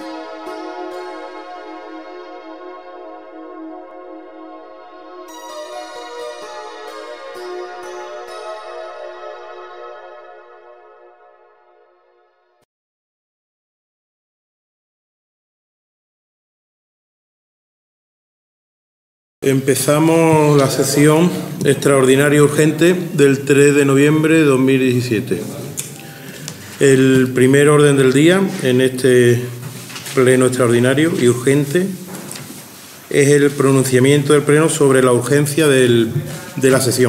Empezamos la sesión extraordinaria urgente del 3 de noviembre de 2017. El primer orden del día en este pleno extraordinario y urgente es el pronunciamiento del pleno sobre la urgencia de la sesión.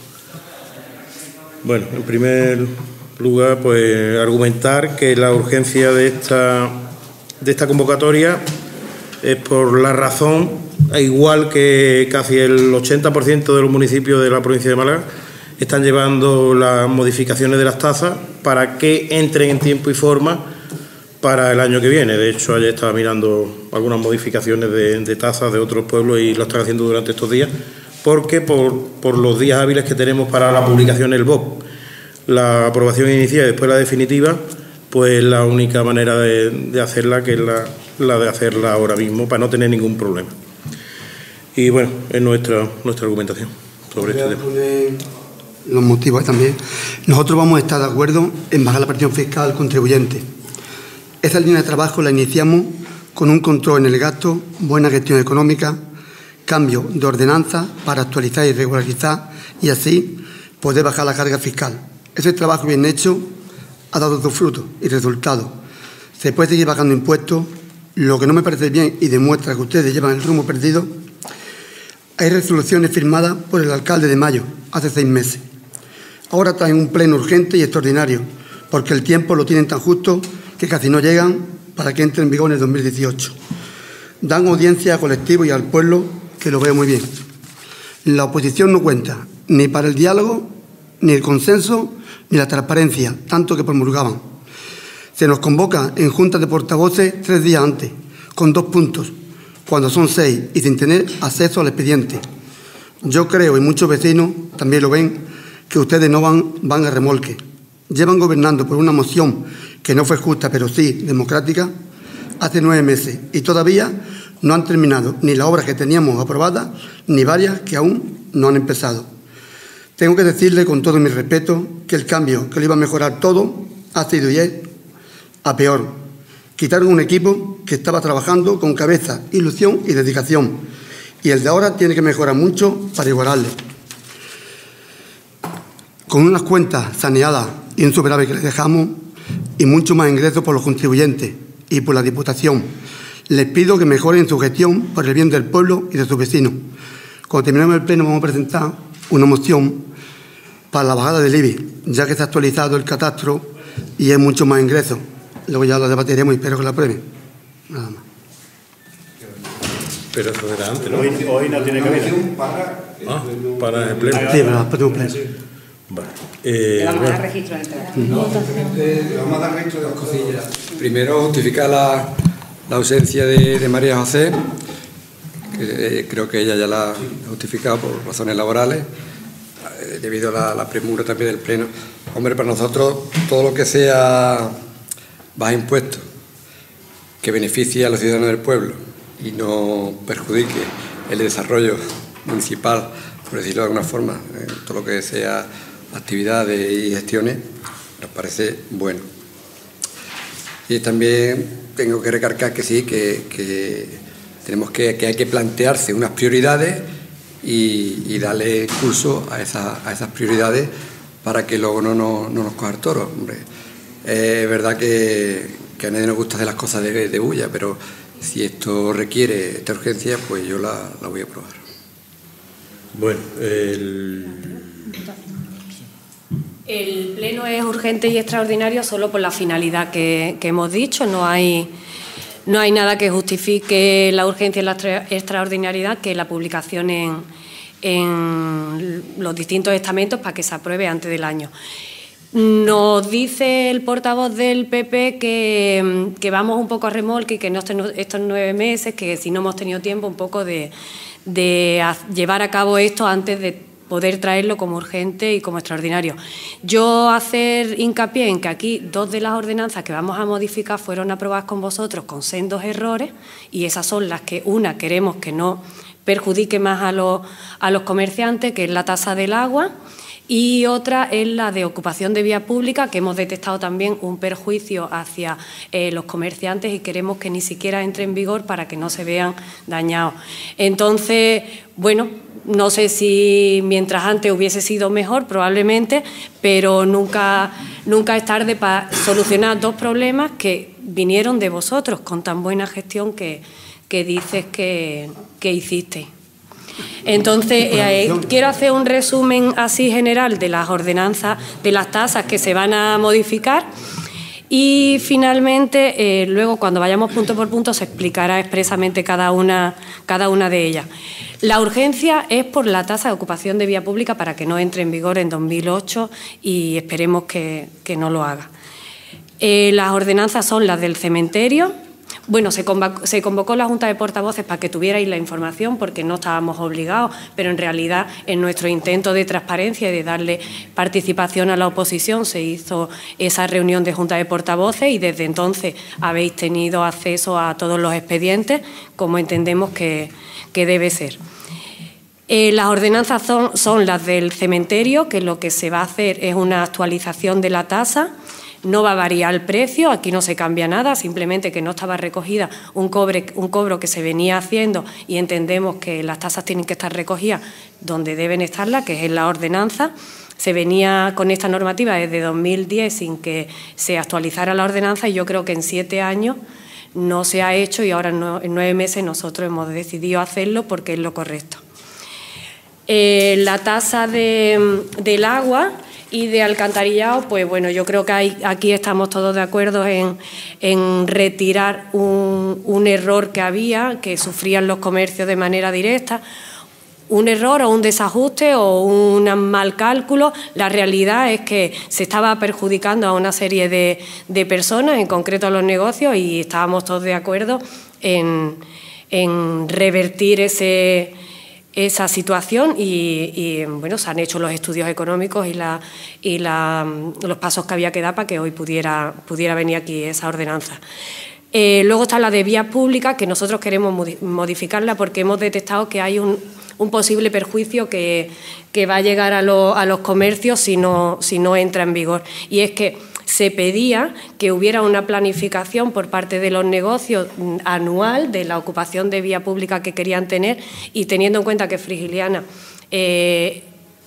Bueno, en primer lugar, pues argumentar que la urgencia de esta convocatoria es por la razón, igual que casi el 80% de los municipios de la provincia de Málaga están llevando las modificaciones de las tasas para que entren en tiempo y forma para el año que viene. De hecho, ayer estaba mirando algunas modificaciones de tasas de otros pueblos y lo están haciendo durante estos días, porque por los días hábiles que tenemos para la publicación en el BOP, la aprobación inicial y después la definitiva, pues la única manera de hacerla, que es la de hacerla ahora mismo, para no tener ningún problema. Y bueno, es nuestra argumentación sobre este tema. Los motivos también. Nosotros vamos a estar de acuerdo en bajar la presión fiscal al contribuyente. Esa línea de trabajo la iniciamos con un control en el gasto, buena gestión económica, cambio de ordenanza para actualizar y regularizar y así poder bajar la carga fiscal. Ese trabajo bien hecho ha dado sus frutos y resultados. Se puede seguir bajando impuestos. Lo que no me parece bien y demuestra que ustedes llevan el rumbo perdido, hay resoluciones firmadas por el alcalde de Mayo hace 6 meses. Ahora traen un pleno urgente y extraordinario, porque el tiempo lo tienen tan justo que casi no llegan para que entre en vigor en el 2018. Dan audiencia al colectivo y al pueblo, que lo veo muy bien. La oposición no cuenta ni para el diálogo, ni el consenso, ni la transparencia, tanto que promulgaban. Se nos convoca en juntas de portavoces 3 días antes, con 2 puntos, cuando son 6 y sin tener acceso al expediente. Yo creo, y muchos vecinos también lo ven, que ustedes no van a remolque. Llevan gobernando por una moción que no fue justa, pero sí democrática, hace 9 meses y todavía no han terminado ni las obras que teníamos aprobadas, ni varias que aún no han empezado. Tengo que decirle con todo mi respeto que el cambio que lo iba a mejorar todo ha sido y es a peor. Quitaron un equipo que estaba trabajando con cabeza, ilusión y dedicación, y el de ahora tiene que mejorar mucho para igualarle. Con unas cuentas saneadas y un superávit que les dejamos y mucho más ingresos por los contribuyentes y por la Diputación, les pido que mejoren su gestión por el bien del pueblo y de sus vecinos. Cuando terminemos el pleno vamos a presentar una moción para la bajada del IBI, ya que se ha actualizado el catastro y hay mucho más ingresos. Luego ya lo debatiremos y espero que lo aprueben. Nada más. Pero eso era antes, ¿no? Hoy no tiene cabida. Para el pleno. Sí, pero después de un pleno. Vale. Vamos a dar registro en el teléfono. Vamos a dar registro de 2 cosillas. Primero, justificar la ausencia de María José, que creo que ella ya la ha justificado por razones laborales, debido a la premura también del pleno. Hombre, para nosotros todo lo que sea baja impuestos, que beneficie a los ciudadanos del pueblo y no perjudique el desarrollo municipal, por decirlo de alguna forma, todo lo que sea actividades y gestiones, nos parece bueno. Y también tengo que recalcar que sí, que tenemos que hay que plantearse unas prioridades y darle curso a esas prioridades para que luego no nos coja el toro. Hombre, es verdad que a nadie nos gusta hacer las cosas de bulla, pero si esto requiere esta urgencia, pues yo la voy a aprobar. Bueno, El pleno es urgente y extraordinario solo por la finalidad que hemos dicho. No hay nada que justifique la urgencia y la extraordinariedad que la publicación en los distintos estamentos para que se apruebe antes del año. Nos dice el portavoz del PP que vamos un poco a remolque y que no estos 9 meses, que si no hemos tenido tiempo un poco de llevar a cabo esto antes de poder traerlo como urgente y como extraordinario. Yo hacer hincapié en que aquí 2 de las ordenanzas que vamos a modificar fueron aprobadas con vosotros con sendos errores, y esas son las que una queremos que no perjudique más a los comerciantes, que es la tasa del agua, y otra es la de ocupación de vía pública, que hemos detectado también un perjuicio hacia los comerciantes y queremos que ni siquiera entre en vigor para que no se vean dañados. Entonces, bueno, no sé si mientras antes hubiese sido mejor, probablemente, pero nunca es tarde para solucionar 2 problemas que vinieron de vosotros con tan buena gestión que dices que hiciste. Entonces, quiero hacer un resumen así general de las ordenanzas, de las tasas que se van a modificar, y finalmente, luego cuando vayamos punto por punto, se explicará expresamente cada una de ellas. La urgencia es por la tasa de ocupación de vía pública para que no entre en vigor en 2008 y esperemos que no lo haga. Las ordenanzas son las del cementerio. Bueno, se convocó la Junta de Portavoces para que tuvierais la información porque no estábamos obligados, pero en realidad en nuestro intento de transparencia y de darle participación a la oposición se hizo esa reunión de Junta de Portavoces y desde entonces habéis tenido acceso a todos los expedientes como entendemos que debe ser. Las ordenanzas son las del cementerio, que lo que se va a hacer es una actualización de la tasa. No va a variar el precio, aquí no se cambia nada, simplemente que no estaba recogida un cobro que se venía haciendo y entendemos que las tasas tienen que estar recogidas donde deben estarlas, que es en la ordenanza. Se venía con esta normativa desde 2010 sin que se actualizara la ordenanza y yo creo que en 7 años no se ha hecho y ahora en 9 meses nosotros hemos decidido hacerlo porque es lo correcto. La tasa del agua y de alcantarillado, pues bueno, yo creo que aquí estamos todos de acuerdo en retirar un error que había, que sufrían los comercios de manera directa, un error o un desajuste o un mal cálculo. La realidad es que se estaba perjudicando a una serie de personas, en concreto a los negocios, y estábamos todos de acuerdo en revertir esa situación y bueno, se han hecho los estudios económicos y los pasos que había que dar para que hoy pudiera venir aquí esa ordenanza. Luego está la de vías públicas, que nosotros queremos modificarla porque hemos detectado que hay un posible perjuicio que va a llegar a los comercios si no entra en vigor. Y es que se pedía que hubiera una planificación por parte de los negocios anual de la ocupación de vía pública que querían tener y teniendo en cuenta que Frigiliana es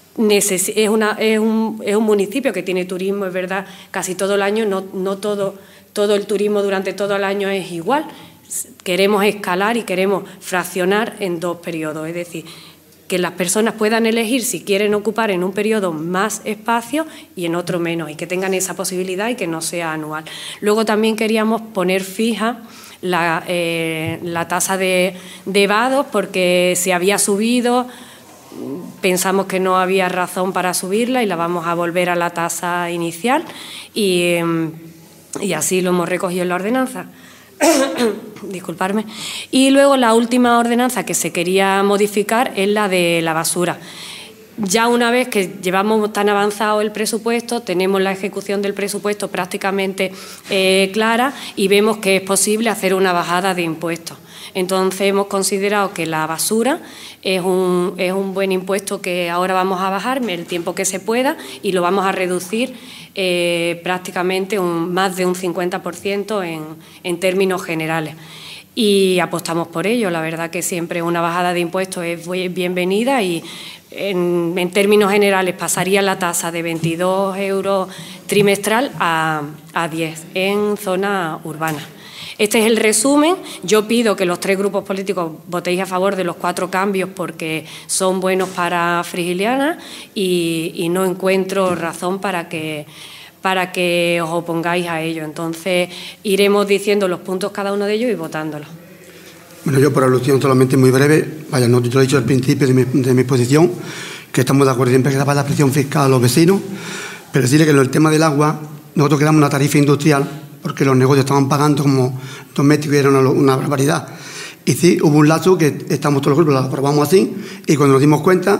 un municipio que tiene turismo, es verdad, casi todo el año, no todo el turismo durante todo el año es igual. Queremos escalar y queremos fraccionar en 2 periodos, es decir, que las personas puedan elegir si quieren ocupar en un periodo más espacio y en otro menos, y que tengan esa posibilidad y que no sea anual. Luego también queríamos poner fija la tasa de vados porque se había subido, pensamos que no había razón para subirla y la vamos a volver a la tasa inicial y así lo hemos recogido en la ordenanza. Disculparme. Y luego la última ordenanza que se quería modificar es la de la basura. Ya una vez que llevamos tan avanzado el presupuesto, tenemos la ejecución del presupuesto prácticamente clara y vemos que es posible hacer una bajada de impuestos. Entonces hemos considerado que la basura es un buen impuesto que ahora vamos a bajar el tiempo que se pueda y lo vamos a reducir prácticamente más de un 50% en términos generales. Y apostamos por ello. La verdad que siempre una bajada de impuestos es bienvenida y en términos generales pasaría la tasa de 22 € trimestral a 10 en zona urbana. Este es el resumen. Yo pido que los 3 grupos políticos votéis a favor de los 4 cambios porque son buenos para Frigiliana y no encuentro razón para que os opongáis a ello. Entonces, iremos diciendo los puntos cada uno de ellos y votándolos. Bueno, yo por alusión solamente muy breve, yo lo he dicho al principio de mi exposición, que estamos de acuerdo siempre que da para la presión fiscal a los vecinos, pero decirle que en el tema del agua, nosotros creamos una tarifa industrial porque los negocios estaban pagando como domésticos y era una barbaridad. Y sí, hubo un lapso que estamos todos los grupos, lo aprobamos así, y cuando nos dimos cuenta,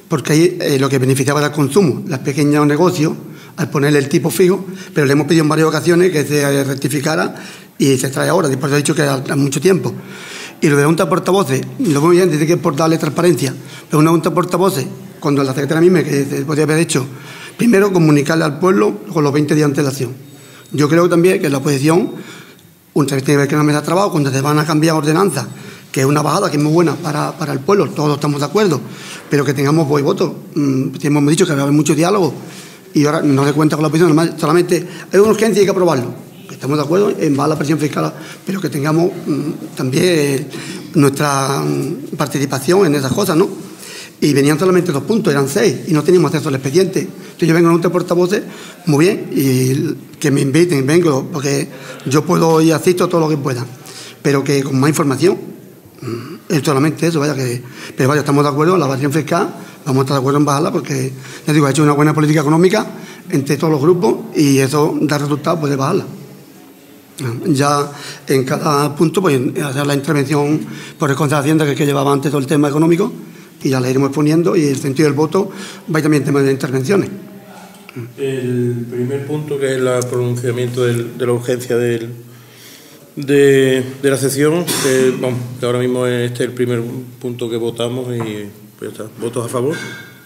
porque ahí lo que beneficiaba era el consumo, los pequeños negocios, al ponerle el tipo fijo, pero le hemos pedido en varias ocasiones que se rectificara y se trae ahora, después ha dicho que a mucho tiempo. Y lo de junta de portavoces, lo muy bien, dice que es por darle transparencia, pero una junta de portavoces, cuando la secretaria misma, que se podría haber hecho, primero comunicarle al pueblo con los 20 días de antelación. Yo creo también que la oposición, una vez tiene que una mesa de trabajo, cuando se van a cambiar ordenanzas, que es una bajada que es muy buena para el pueblo, todos estamos de acuerdo, pero que tengamos voz y voto. Hemos dicho que va a haber mucho diálogo y ahora no se cuenta con la oposición, solamente hay una urgencia y hay que aprobarlo. Estamos de acuerdo en bajar la presión fiscal, pero que tengamos también nuestra participación en esas cosas, ¿no? Y venían solamente 2 puntos, eran 6, y no teníamos acceso al expediente. Entonces yo vengo en un portavoces, muy bien, y que me inviten, vengo, porque yo puedo y asisto todo lo que pueda, pero que con más información, es solamente eso, pero vaya, estamos de acuerdo en la evasión fiscal, vamos a estar de acuerdo en bajarla, porque, ya digo, ha hecho una buena política económica entre todos los grupos, y eso da resultados, puede bajarla. Ya en cada punto pues hacer la intervención por el Consejo de Hacienda, que es que llevaba antes todo el tema económico, y ya la iremos poniendo, y el sentido del voto va también en tema de intervenciones. El primer punto, que es el pronunciamiento de la urgencia de la sesión, que ahora mismo este es el primer punto que votamos, y pues ya está. ¿Votos a favor?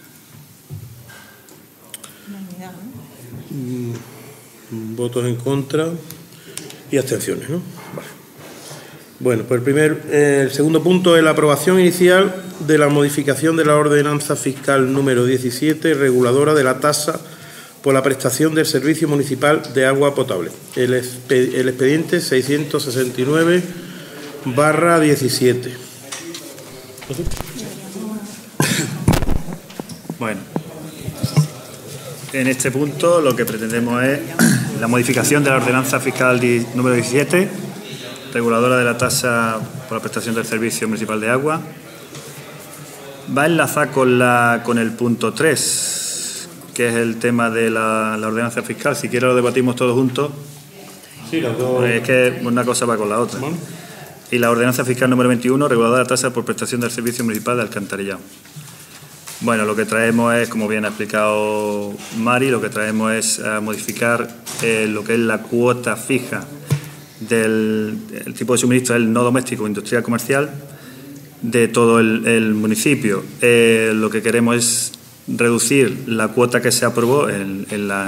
¿Votos en contra? Y abstenciones, ¿no? Vale. Bueno, pues el segundo punto es la aprobación inicial de la modificación de la ordenanza fiscal número 17, reguladora de la tasa por la prestación del servicio municipal de agua potable. El expediente 669/17. Bueno, en este punto lo que pretendemos es la modificación de la ordenanza fiscal número 17, reguladora de la tasa por la prestación del servicio municipal de agua. Va a enlazar con el punto 3, que es el tema de la ordenanza fiscal. Si quiere lo debatimos todos juntos. Sí, los dos. Es que una cosa va con la otra. Bueno. Y la ordenanza fiscal número 21, reguladora de la tasa por prestación del servicio municipal de alcantarillado. Bueno, lo que traemos es, como bien ha explicado Mari, lo que traemos es modificar lo que es la cuota fija del tipo de suministro del no doméstico, industrial, comercial, de todo el municipio. Lo que queremos es reducir la cuota que se aprobó en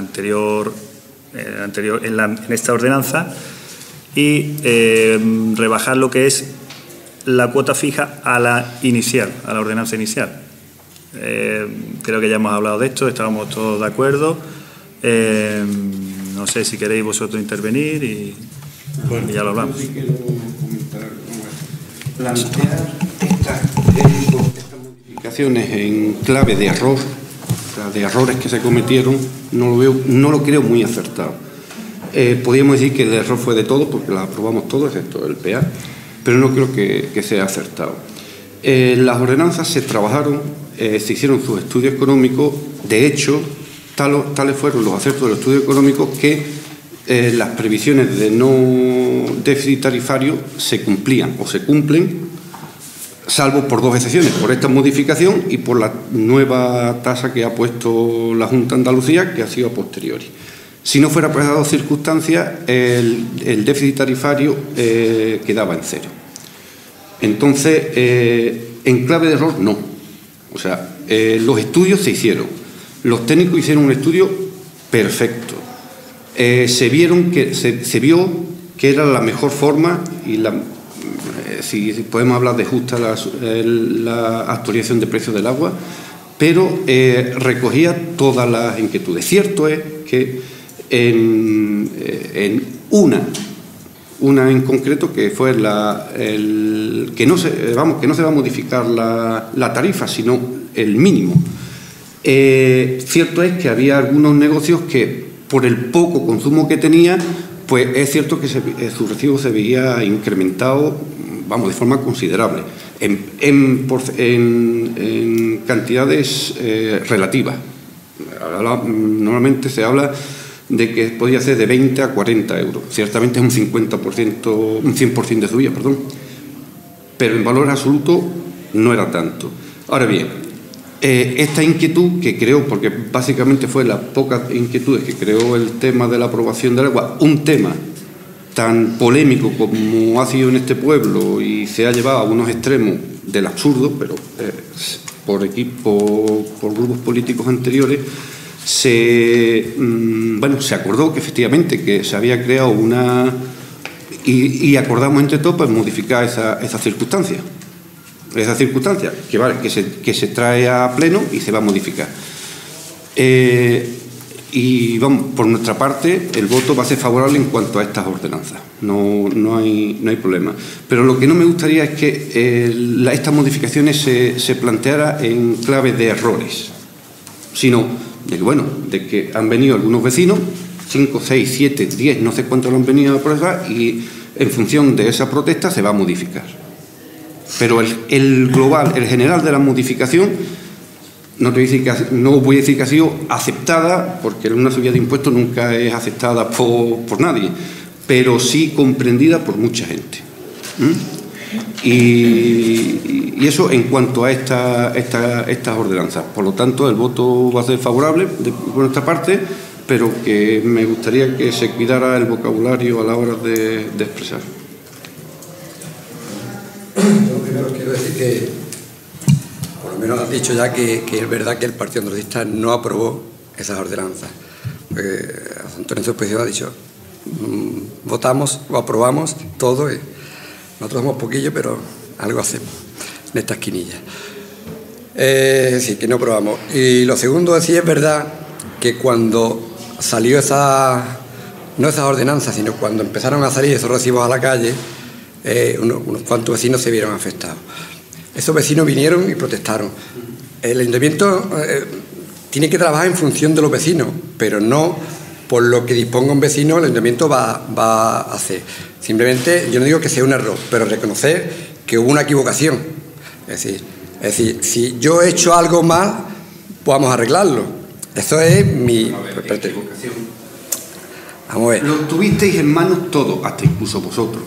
esta ordenanza y rebajar lo que es la cuota fija a la inicial, a la ordenanza inicial. Creo que ya hemos hablado de esto, estábamos todos de acuerdo. No sé si queréis vosotros intervenir y ya lo hablamos. Yo sí quiero comentar plantear estas modificaciones en clave de error, o sea, de errores que se cometieron, no lo creo muy acertado. Podríamos decir que el error fue de todo, porque la aprobamos todos, excepto el PA, pero no creo que sea acertado. Las ordenanzas se trabajaron, se hicieron sus estudios económicos. De hecho, tales fueron los acertos de los estudios económicos que las previsiones de no déficit tarifario se cumplían o se cumplen, salvo por 2 excepciones, por esta modificación y por la nueva tasa que ha puesto la Junta de Andalucía, que ha sido a posteriori. Si no fuera por esas 2 circunstancias, el déficit tarifario quedaba en 0. Entonces, en clave de error, no. O sea, los estudios se hicieron. Los técnicos hicieron un estudio perfecto. Se vio que era la mejor forma y si podemos hablar de justa la actualización de precios del agua, pero recogía todas las inquietudes. Cierto es que en una en concreto, que fue que no se va a modificar la tarifa, sino el mínimo. Cierto es que había algunos negocios que, por el poco consumo que tenían, pues es cierto que su recibo se veía incrementado, de forma considerable, en cantidades relativas. Normalmente se habla de que podía ser de 20 a 40 euros. Ciertamente es un 50%, un 100% de subida, perdón. Pero en valor absoluto no era tanto. Ahora bien, esta inquietud que creó, porque básicamente fue las pocas inquietudes que creó el tema de la aprobación del agua, un tema tan polémico como ha sido en este pueblo y se ha llevado a unos extremos del absurdo, pero por grupos políticos anteriores, se acordó que efectivamente que se había creado y acordamos entre todos pues modificar esa circunstancia. Esa circunstancia que se trae a pleno y se va a modificar. Y vamos, por nuestra parte, el voto va a ser favorable en cuanto a estas ordenanzas. No hay problema. Pero lo que no me gustaría es que estas modificaciones se plantearan en clave de errores, sino de que han venido algunos vecinos, 5, 6, 7, 10, no sé cuántos lo han venido a protestar, y en función de esa protesta se va a modificar. Pero el global, el general de la modificación, no voy a decir que ha sido aceptada, porque una subida de impuestos nunca es aceptada por nadie, pero sí comprendida por mucha gente. Y eso en cuanto a estas ordenanzas. Por lo tanto, el voto va a ser favorable por nuestra parte, pero que me gustaría que se cuidara el vocabulario a la hora de expresar. Yo primero quiero decir que, por lo menos has dicho ya que es verdad que el Partido Andaluzista no aprobó esas ordenanzas. Antonio en su exposición ha dicho, votamos o aprobamos todo. Nosotros somos poquillos, pero algo hacemos en esta esquinilla. Sí, que no aprobamos. Y lo segundo es, sí es verdad que cuando salió no esas ordenanzas, sino cuando empezaron a salir esos recibos a la calle, unos cuantos vecinos se vieron afectados. Esos vecinos vinieron y protestaron. El ayuntamiento tiene que trabajar en función de los vecinos, pero no por lo que disponga un vecino el ayuntamiento va a hacer. Simplemente, yo no digo que sea un error, pero reconocer que hubo una equivocación. Es decir, si yo he hecho algo mal, pues vamos a arreglarlo. Eso es mi... Vamos a ver. Lo tuvisteis en manos todos, hasta incluso vosotros.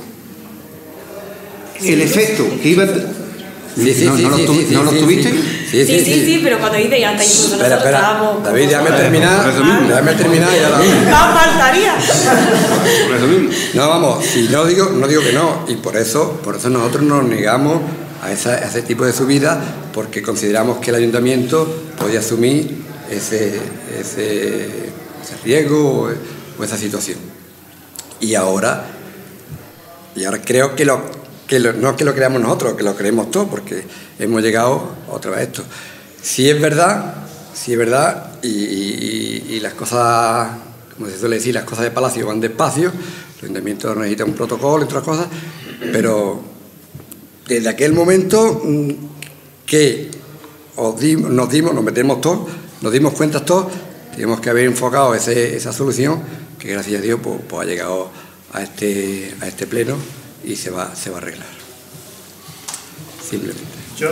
El efecto que iba a... ¿No lo tuviste? Sí, pero cuando dice ya hasta incluso nosotros estábamos... David, déjame terminar y ya la... ¡No faltaría! Por eso mismo. No, vamos, si no digo que no, y por eso nosotros nos negamos a ese tipo de subida, porque consideramos que el ayuntamiento podía asumir ese riesgo o esa situación. Y ahora creo que no es que lo creamos nosotros, que lo creemos todos, porque hemos llegado otra vez a esto. Si es verdad, y las cosas, como se suele decir, las cosas de palacio van despacio, el ayuntamiento necesita un protocolo y otras cosas, pero desde aquel momento que nos dimos cuenta todos, tenemos que haber enfocado esa solución, que gracias a Dios pues ha llegado a este pleno y se va a arreglar. Simplemente. Yo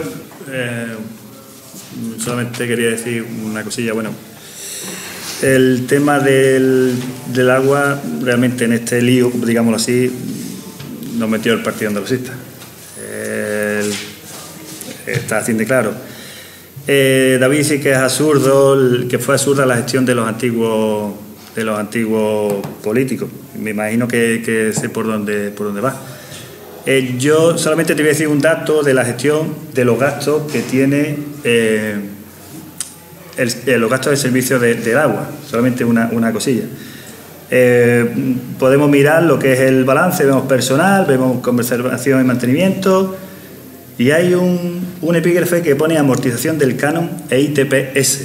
solamente quería decir una cosilla. Bueno, el tema del agua, realmente en este lío, digámoslo así, nos metió el Partido Andaluzista. Está así de claro. David dice que es absurdo, que fue absurda la gestión de los antiguos políticos. Me imagino que sé por dónde va. Yo solamente te voy a decir un dato de la gestión de los gastos que tiene los gastos del servicio del agua. Solamente una cosilla. Podemos mirar lo que es el balance, vemos personal, vemos conservación y mantenimiento, y hay un epígrafe que pone amortización del canon e ITPS.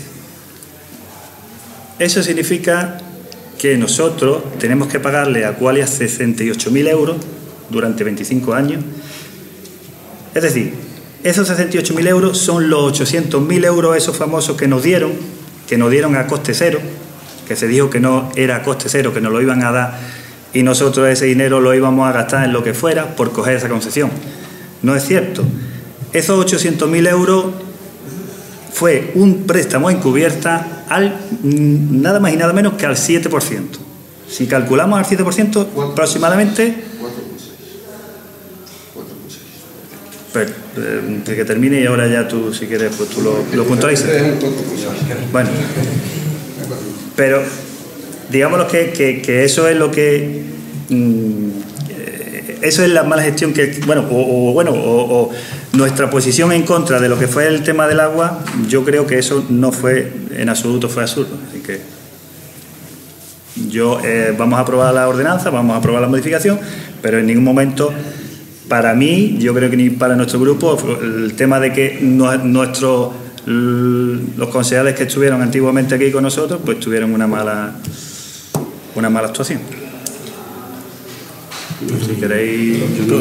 Eso significa que nosotros tenemos que pagarle a Aqualia 68.000 euros durante 25 años. Es decir, esos 68.000 euros son los 800.000 euros esos famosos que nos dieron a coste cero, que se dijo que no era a coste cero, que nos lo iban a dar y nosotros ese dinero lo íbamos a gastar en lo que fuera por coger esa concesión. No es cierto. Esos 800.000 euros fue un préstamo encubierta al nada más y nada menos que al 7%. Si calculamos al 7%, aproximadamente... Pues, que termine y ahora ya tú, si quieres, pues tú lo puntualizas. Bueno, pero digámoslo que eso es lo que... eso es la mala gestión que... o nuestra posición en contra de lo que fue el tema del agua, yo creo que eso no fue, en absoluto fue absurdo. Así que vamos a aprobar la ordenanza, vamos a aprobar la modificación, pero en ningún momento... Para mí, yo creo que ni para nuestro grupo, el tema de que los concejales que estuvieron antiguamente aquí con nosotros, pues tuvieron una mala actuación. Si queréis...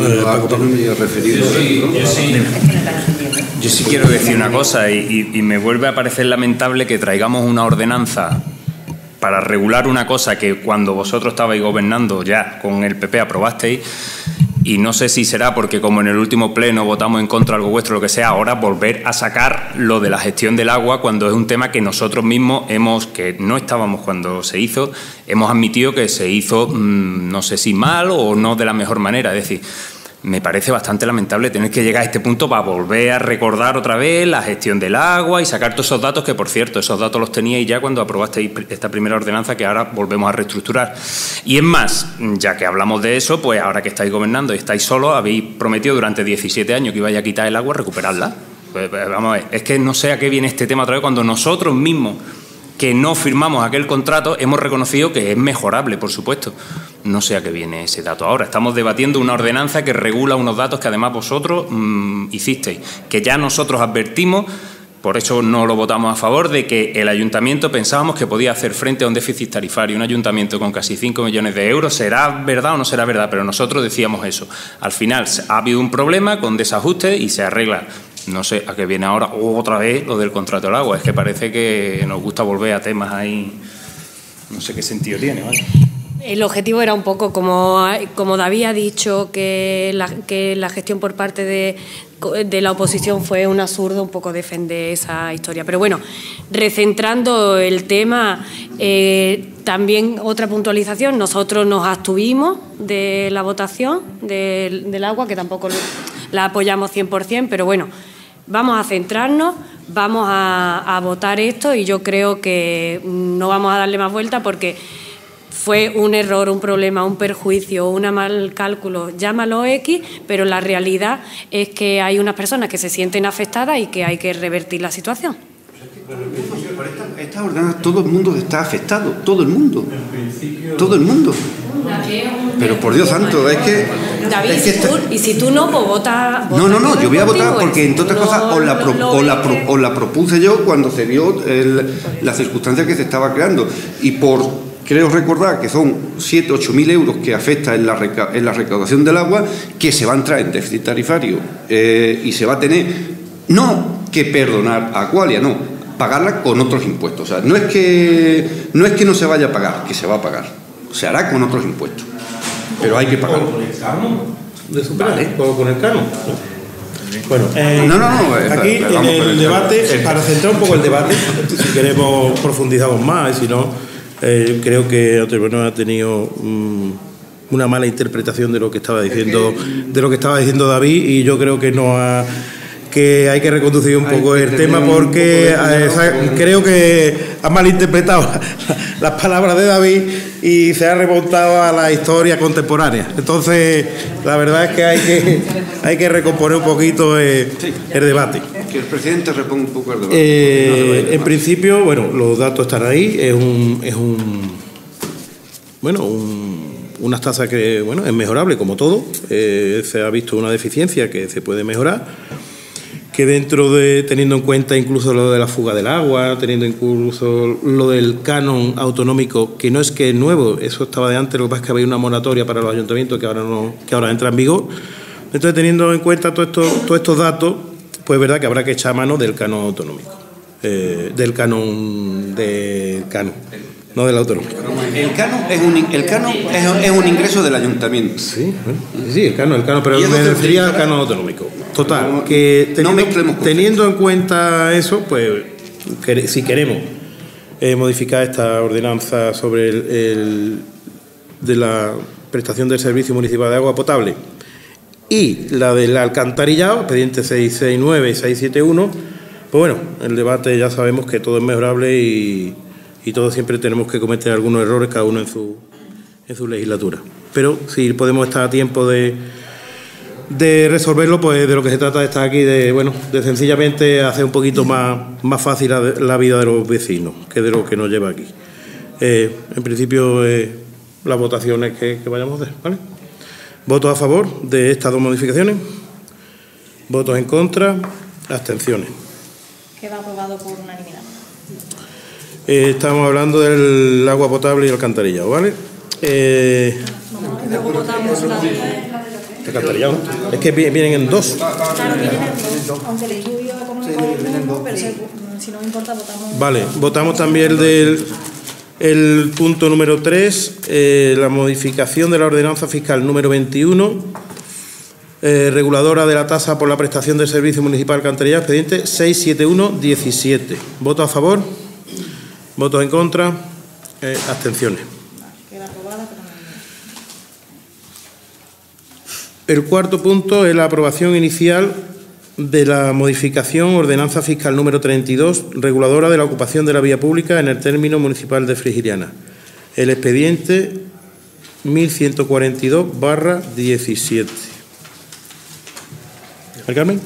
Yo sí quiero decir una cosa y me vuelve a parecer lamentable que traigamos una ordenanza para regular una cosa que cuando vosotros estabais gobernando ya con el PP aprobasteis. Y no sé si será porque como en el último pleno votamos en contra de algo vuestro, lo que sea, ahora volver a sacar lo de la gestión del agua cuando es un tema que nosotros mismos que no estábamos cuando se hizo, hemos admitido que se hizo, no sé si mal o no de la mejor manera. Es decir, me parece bastante lamentable tener que llegar a este punto para volver a recordar otra vez la gestión del agua y sacar todos esos datos que, por cierto, esos datos los teníais ya cuando aprobasteis esta primera ordenanza que ahora volvemos a reestructurar. Y es más, ya que hablamos de eso, pues ahora que estáis gobernando y estáis solos, habéis prometido durante 17 años que ibais a quitar el agua, recuperarla. Pues, vamos a ver, es que no sé a qué viene este tema otra vez cuando nosotros mismos, que no firmamos aquel contrato, hemos reconocido que es mejorable, por supuesto. No sé a qué viene ese dato ahora. Estamos debatiendo una ordenanza que regula unos datos que además vosotros hicisteis, que ya nosotros advertimos, por eso no lo votamos a favor, de que el ayuntamiento pensábamos que podía hacer frente a un déficit tarifario. Un ayuntamiento con casi 5 millones de euros, ¿será verdad o no será verdad? Pero nosotros decíamos eso. Al final ha habido un problema con desajuste y se arregla. No sé a qué viene ahora otra vez lo del contrato del agua. Es que parece que nos gusta volver a temas ahí. No sé qué sentido tiene, ¿vale? El objetivo era un poco, como David ha dicho, que la gestión por parte de la oposición fue un absurdo, un poco defender esa historia. Pero bueno, recentrando el tema, también otra puntualización, nosotros nos abstuvimos de la votación del agua, que tampoco la apoyamos 100%, pero bueno, vamos a centrarnos, vamos a votar esto y yo creo que no vamos a darle más vuelta porque fue un error, un problema, un perjuicio, un mal cálculo, llámalo X, pero la realidad es que hay unas personas que se sienten afectadas y que hay que revertir la situación. Por esta ordenanza todo el mundo está afectado, todo el mundo. Todo el mundo. Pero por Dios santo, es que... David, y si tú no, pues vota... No, yo voy a votar porque, entre otras cosas, os la propuse yo cuando se vio la circunstancia que se estaba creando. Y creo recordar que son 7.000 o 8.000 euros que afecta en la recaudación del agua, que se va a entrar en déficit tarifario y se va a tener, no que perdonar a Aqualia, no, pagarla con otros impuestos. O sea, no es que no se vaya a pagar, que se va a pagar. Se hará con otros impuestos. Pero hay que pagarlo. ¿Con el canon de Superávit? ¿O con el canon? Bueno, aquí en el debate, para centrar un poco el debate, si queremos profundizamos más, y si no, creo que Oterbueno ha tenido una mala interpretación de lo que estaba diciendo, David, y yo creo que que hay que reconducir un poco el tema porque creo que ha malinterpretado las palabras de David y se ha remontado a la historia contemporánea. Entonces, la verdad es que hay que recomponer un poquito el debate. Que el presidente reponga un poco el debate. En principio, bueno, los datos están ahí. Unas tasas que, bueno, es mejorable como todo. Se ha visto una deficiencia que se puede mejorar, que teniendo en cuenta incluso lo de la fuga del agua, teniendo incluso lo del canon autonómico, que no es que es nuevo, eso estaba de antes, lo que pasa es que había una moratoria para los ayuntamientos que ahora entra en vigor. Entonces, teniendo en cuenta todos estos datos, pues es verdad que habrá que echar mano del canon autonómico, no del autonómico. El canon es un ingreso del ayuntamiento. Sí, el canon, pero me refería al canon autonómico. Total, que teniendo en cuenta eso, pues si queremos modificar esta ordenanza sobre de la prestación del servicio municipal de agua potable y la del alcantarillado, expediente 669 y 671, pues bueno, el debate ya sabemos que todo es mejorable y todos siempre tenemos que cometer algunos errores, cada uno en su legislatura. Pero si podemos estar a tiempo de resolverlo, pues de lo que se trata de estar aquí, de sencillamente hacer un poquito más fácil la vida de los vecinos, que de lo que nos lleva aquí. En principio, las votaciones que vayamos a hacer, ¿vale? ¿Votos a favor de estas dos modificaciones? ¿Votos en contra? ¿Abstenciones? Queda aprobado por unanimidad. Estamos hablando del agua potable y el alcantarillado, ¿vale? Luego votamos la Alcantarillado. Es que vienen en dos. Claro, vienen en dos. Aunque el estudio económico es el mismo, pero si no importa, votamos. Vale, votamos también el punto número 3, la modificación de la ordenanza fiscal número 21, reguladora de la tasa por la prestación del servicio municipal alcantarillado, expediente 671-17. ¿Votos a favor? ¿Votos en contra? Abstenciones. Queda aprobada, pero no. El cuarto punto es la aprobación inicial de la modificación ordenanza fiscal número 32, reguladora de la ocupación de la vía pública en el término municipal de Frigiliana. El expediente 1142/17. Carmen.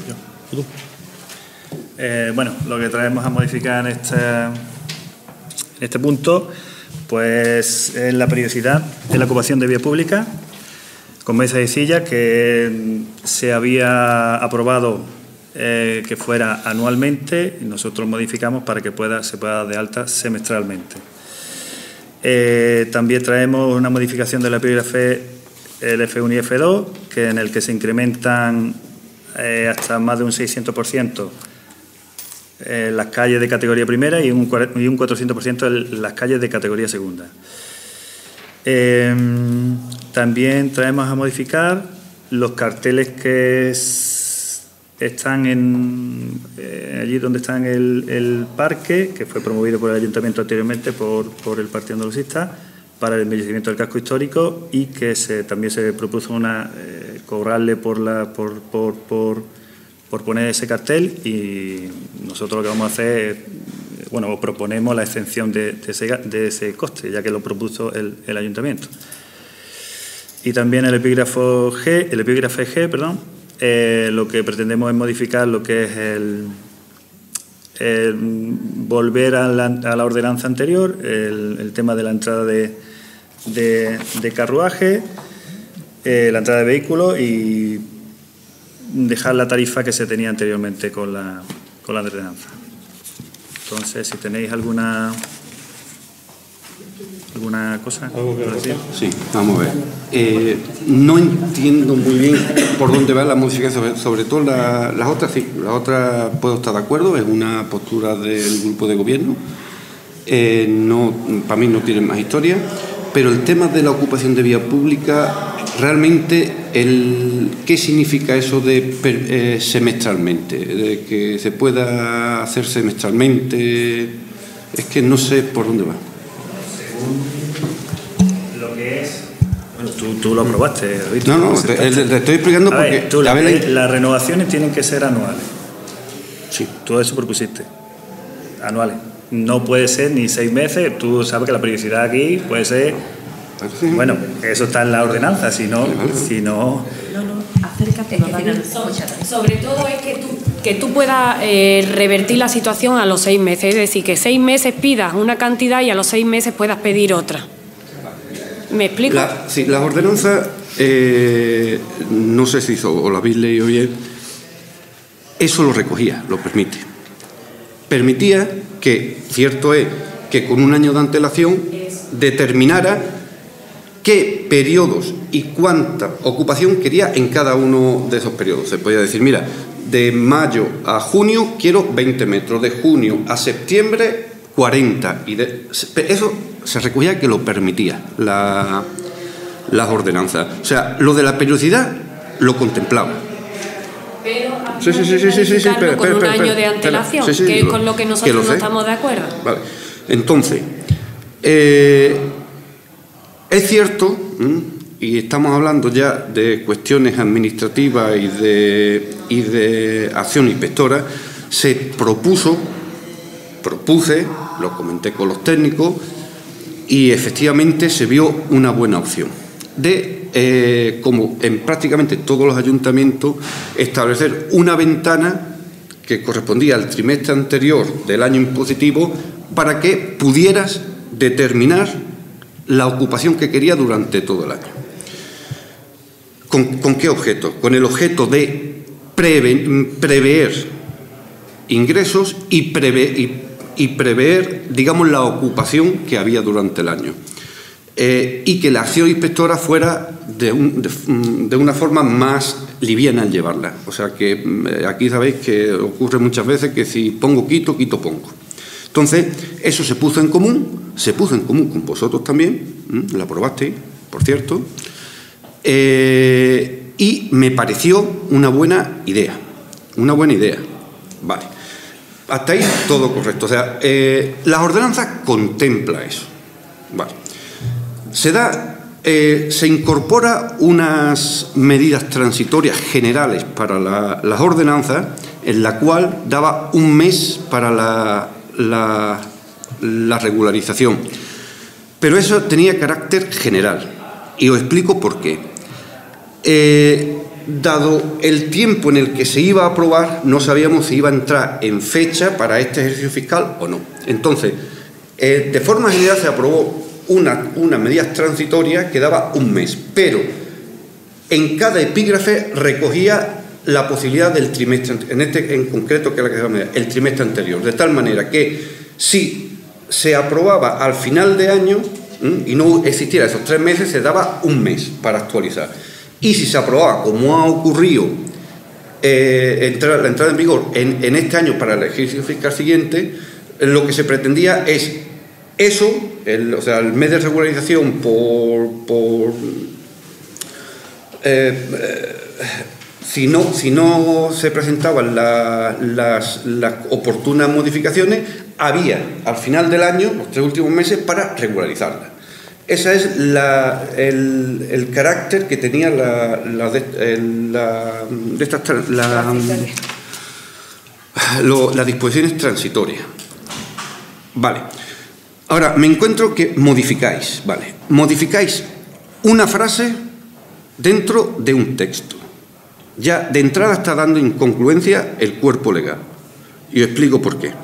Bueno, lo que traemos a modificar en este punto, pues es la periodicidad de la ocupación de vía pública con mesa y silla, que se había aprobado que fuera anualmente, y nosotros modificamos para que se pueda dar de alta semestralmente. También traemos una modificación de la epígrafe el F1 y F2, en el que se incrementan hasta más de un 600% las calles de categoría primera y un 400% en las calles de categoría segunda. También traemos a modificar los carteles que están allí donde está el parque, que fue promovido por el Ayuntamiento anteriormente por el Partido Andalucista, para el embellecimiento del casco histórico, y que también se propuso cobrarle por poner ese cartel, y nosotros lo que vamos a hacer es, proponemos la exención de ese coste, ya que lo propuso el Ayuntamiento. Y también el epígrafe G, lo que pretendemos es modificar lo que es volver a la ordenanza anterior, el tema de la entrada de carruaje, la entrada de vehículos, y dejar la tarifa que se tenía anteriormente con la ordenanza. Entonces, si tenéis alguna cosa que decir. Sí, vamos a ver. No entiendo muy bien por dónde va la modificación, sobre todo las otras, sí, las otras puedo estar de acuerdo, es una postura del grupo de gobierno, para mí no tiene más historia, pero el tema de la ocupación de vía pública, realmente, ¿qué significa eso de semestralmente? De que se pueda hacer semestralmente, es que no sé por dónde va. Lo que es... Bueno, tú lo aprobaste, David. No, te estoy explicando porque... Las renovaciones tienen que ser anuales. Sí. Tú eso propusiste. Anuales. No puede ser ni 6 meses. Tú sabes que la periodicidad aquí puede ser... Bueno, eso está en la ordenanza, si no... Acércate. Sobre todo es que tú puedas revertir la situación a los 6 meses, es decir, que 6 meses pidas una cantidad y a los 6 meses puedas pedir otra. ¿Me explico? Sí, las ordenanzas, no sé si o lo habéis leído bien, eso lo recogía, lo permite. Permitía que, cierto es, que con un año de antelación determinara qué periodos y cuánta ocupación quería en cada uno de esos periodos. Se podía decir, mira, de mayo a junio quiero 20 metros, de junio a septiembre 40. Eso se recogía que lo permitía las ordenanzas. O sea, lo de la periodicidad lo contemplaba. Pero sí, con un año de antelación, que es con lo que nosotros no estamos de acuerdo. Vale. Entonces, es cierto y estamos hablando ya de cuestiones administrativas y de acción inspectora, se propuse, lo comenté con los técnicos, y efectivamente se vio una buena opción de, como en prácticamente todos los ayuntamientos, establecer una ventana que correspondía al trimestre anterior del año impositivo para que pudieras determinar la ocupación que quería durante todo el año. ¿Con qué objeto? Con el objeto de prever ingresos y prever, digamos, la ocupación que había durante el año. Y que la acción inspectora fuera de una forma más liviana al llevarla. O sea que aquí sabéis que ocurre muchas veces que si pongo quito, quito pongo. Entonces, eso se puso en común con vosotros también, la aprobasteis, por cierto, y me pareció una buena idea. Vale. Hasta ahí todo correcto. O sea, las ordenanzas contempla eso. Vale. Se incorpora unas medidas transitorias generales para las ordenanzas, en la cual daba un mes para la regularización. Pero eso tenía carácter general. Y os explico por qué. Dado el tiempo en el que se iba a aprobar, no sabíamos si iba a entrar en fecha para este ejercicio fiscal o no. Entonces, de forma general se aprobó una medida transitoria que daba un mes, pero en cada epígrafe recogía la posibilidad del trimestre, en concreto, que es la que se llama el trimestre anterior, de tal manera que si se aprobaba al final de año y no existiera esos 3 meses, se daba un mes para actualizar. Y si se aprobaba, como ha ocurrido, la entrada en vigor en este año para el ejercicio fiscal siguiente, lo que se pretendía es eso, o sea, el mes de regularización si no se presentaban las oportunas modificaciones, había al final del año, los 3 últimos meses, para regularizarlas. Ese es el carácter que tenía las disposiciones transitorias. Vale. Ahora, me encuentro que modificáis, ¿vale? Modificáis una frase dentro de un texto. Ya de entrada está dando incongruencia el cuerpo legal. Y os explico por qué.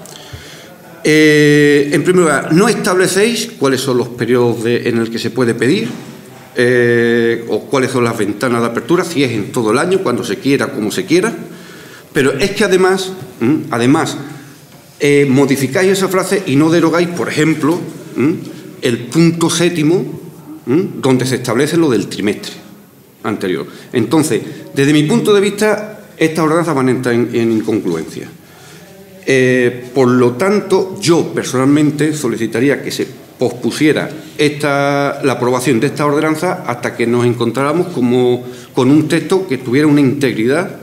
En primer lugar, no establecéis cuáles son los periodos en el que se puede pedir o cuáles son las ventanas de apertura, si es en todo el año, cuando se quiera, como se quiera. Pero es que además modificáis esa frase y no derogáis, por ejemplo, el punto 7º, donde se establece lo del trimestre anterior. Entonces, desde mi punto de vista, estas ordenanzas van a entrar en incongruencia. Por lo tanto, yo personalmente solicitaría que se pospusiera la aprobación de esta ordenanza hasta que nos encontráramos con un texto que tuviera una integridad,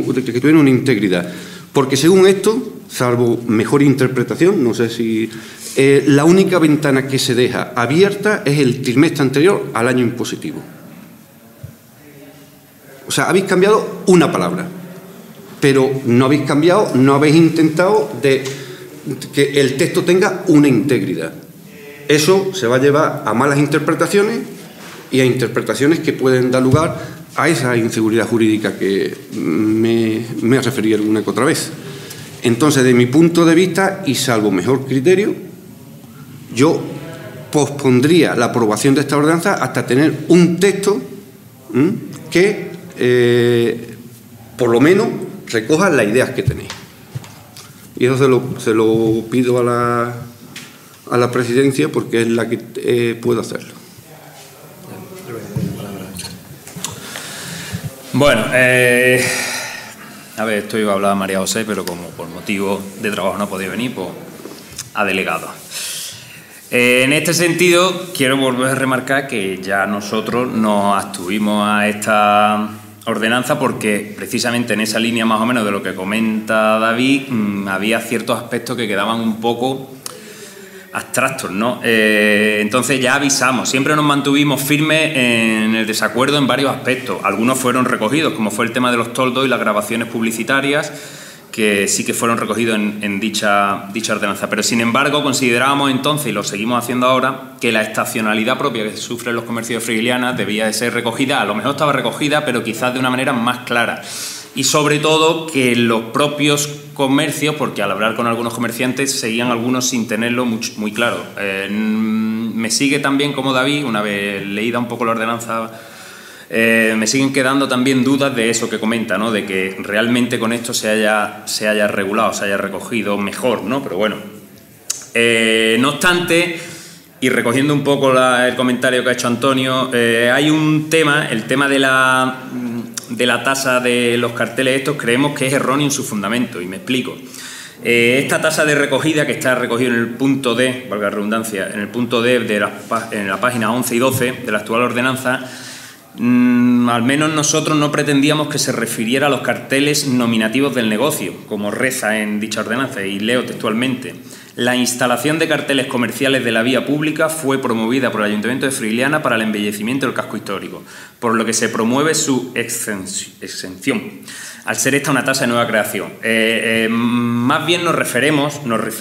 porque según esto, salvo mejor interpretación, no sé si la única ventana que se deja abierta es el trimestre anterior al año impositivo. O sea, habéis cambiado una palabra, pero no habéis intentado de que el texto tenga una integridad. Eso se va a llevar a malas interpretaciones y a interpretaciones que pueden dar lugar a esa inseguridad jurídica que me referí alguna que otra vez. Entonces, de mi punto de vista, y salvo mejor criterio, yo pospondría la aprobación de esta ordenanza hasta tener un texto que, por lo menos, recoja las ideas que tenéis. Y eso se lo pido a la presidencia porque es la que puede hacerlo. Bueno, a ver, esto iba a hablar María José, pero como por motivo de trabajo no ha podido venir, pues ha delegado. En este sentido, quiero volver a remarcar que ya nosotros nos abstuvimos a esta ordenanza porque precisamente en esa línea más o menos de lo que comenta David había ciertos aspectos que quedaban un poco abstractos, ¿no? Entonces ya avisamos, siempre nos mantuvimos firmes en el desacuerdo en varios aspectos. Algunos fueron recogidos, como fue el tema de los toldos y las grabaciones publicitarias, que sí que fueron recogidos en dicha ordenanza. Pero, sin embargo, considerábamos entonces, y lo seguimos haciendo ahora, que la estacionalidad propia que sufren los comercios de Frigiliana debía de ser recogida. A lo mejor estaba recogida, pero quizás de una manera más clara. Y, sobre todo, que los propios comercios, porque al hablar con algunos comerciantes, seguían algunos sin tenerlo muy claro. Me sigue también, como David, una vez leída un poco la ordenanza, me siguen quedando también dudas de eso que comenta, ¿no? De que realmente con esto se haya regulado, se haya recogido mejor, ¿no? Pero bueno, no obstante, y recogiendo un poco el comentario que ha hecho Antonio, hay un tema, el tema de la tasa de los carteles estos, creemos que es erróneo en su fundamento, y me explico. Esta tasa de recogida, que está recogida en el punto D, valga la redundancia, en el punto D en la página 11 y 12 de la actual ordenanza, al menos nosotros no pretendíamos que se refiriera a los carteles nominativos del negocio, como reza en dicha ordenanza, y leo textualmente: la instalación de carteles comerciales de la vía pública fue promovida por el Ayuntamiento de Frigiliana para el embellecimiento del casco histórico, por lo que se promueve su exención, al ser esta una tasa de nueva creación. Más bien nos referimos,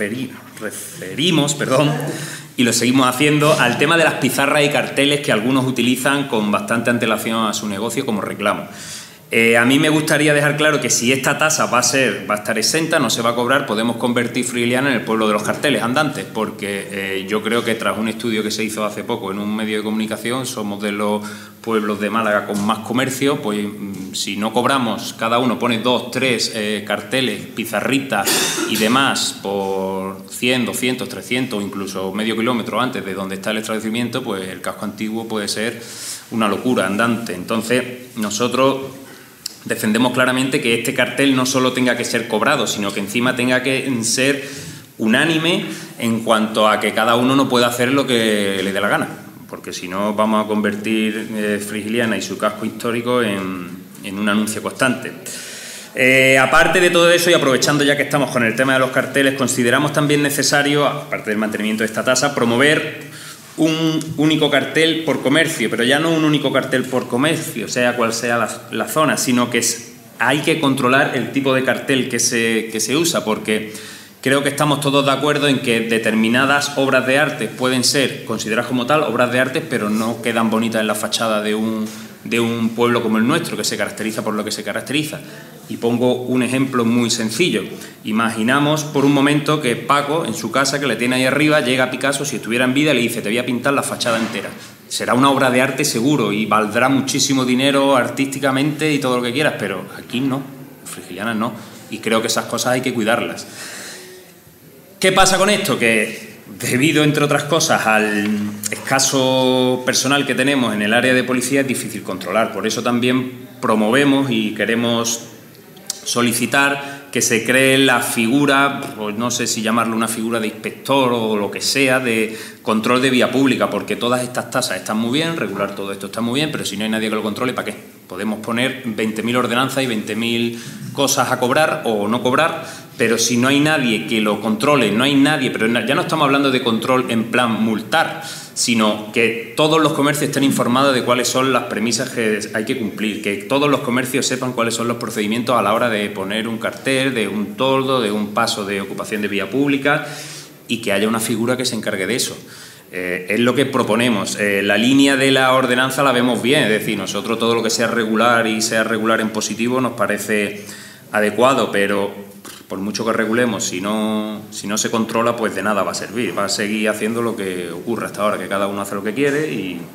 y lo seguimos haciendo, al tema de las pizarras y carteles que algunos utilizan con bastante antelación a su negocio como reclamo. A mí me gustaría dejar claro que si esta tasa va a estar exenta, no se va a cobrar, podemos convertir Frigiliana en el pueblo de los carteles andantes, porque yo creo que tras un estudio que se hizo hace poco en un medio de comunicación, somos de los pueblos de Málaga con más comercio. Pues si no cobramos, cada uno pone 2, 3 carteles, pizarritas y demás por 100, 200, 300 o incluso medio kilómetro antes de donde está el establecimiento, pues el casco antiguo puede ser una locura andante. Entonces, nosotros defendemos claramente que este cartel no solo tenga que ser cobrado, sino que encima tenga que ser unánime en cuanto a que cada uno no pueda hacer lo que le dé la gana, porque si no vamos a convertir Frigiliana y su casco histórico en un anuncio constante. Aparte de todo eso, y aprovechando ya que estamos con el tema de los carteles, consideramos también necesario, aparte del mantenimiento de esta tasa, promover un único cartel por comercio, pero ya no un único cartel por comercio, sea cual sea la zona, sino que hay que controlar el tipo de cartel que se usa, porque creo que estamos todos de acuerdo en que determinadas obras de arte pueden ser consideradas como tal obras de arte, pero no quedan bonitas en la fachada de un pueblo como el nuestro, que se caracteriza por lo que se caracteriza. Y pongo un ejemplo muy sencillo. Imaginamos por un momento que Paco, en su casa, que le tiene ahí arriba, llega a Picasso, si estuviera en vida, y le dice: te voy a pintar la fachada entera. Será una obra de arte seguro y valdrá muchísimo dinero artísticamente y todo lo que quieras, pero aquí no, Frigiliana no. Y creo que esas cosas hay que cuidarlas. ¿Qué pasa con esto? Que debido, entre otras cosas, al escaso personal que tenemos en el área de policía, es difícil controlar. Por eso también promovemos y queremos solicitar que se cree la figura, pues no sé si llamarlo una figura de inspector o lo que sea, de control de vía pública, porque todas estas tasas están muy bien, regular todo esto está muy bien, pero si no hay nadie que lo controle, ¿para qué? Podemos poner 20.000 ordenanzas y 20.000 cosas a cobrar o no cobrar, pero si no hay nadie que lo controle, no hay nadie, pero ya no estamos hablando de control en plan multar, sino que todos los comercios estén informados de cuáles son las premisas que hay que cumplir, que todos los comercios sepan cuáles son los procedimientos a la hora de poner un cartel, de un toldo, de un paso de ocupación de vía pública, y que haya una figura que se encargue de eso. Es lo que proponemos. La línea de la ordenanza la vemos bien, es decir, nosotros todo lo que sea regular y sea regular en positivo nos parece adecuado, pero por mucho que regulemos, si no se controla, pues de nada va a servir. Va a seguir haciendo lo que ocurre hasta ahora, que cada uno hace lo que quiere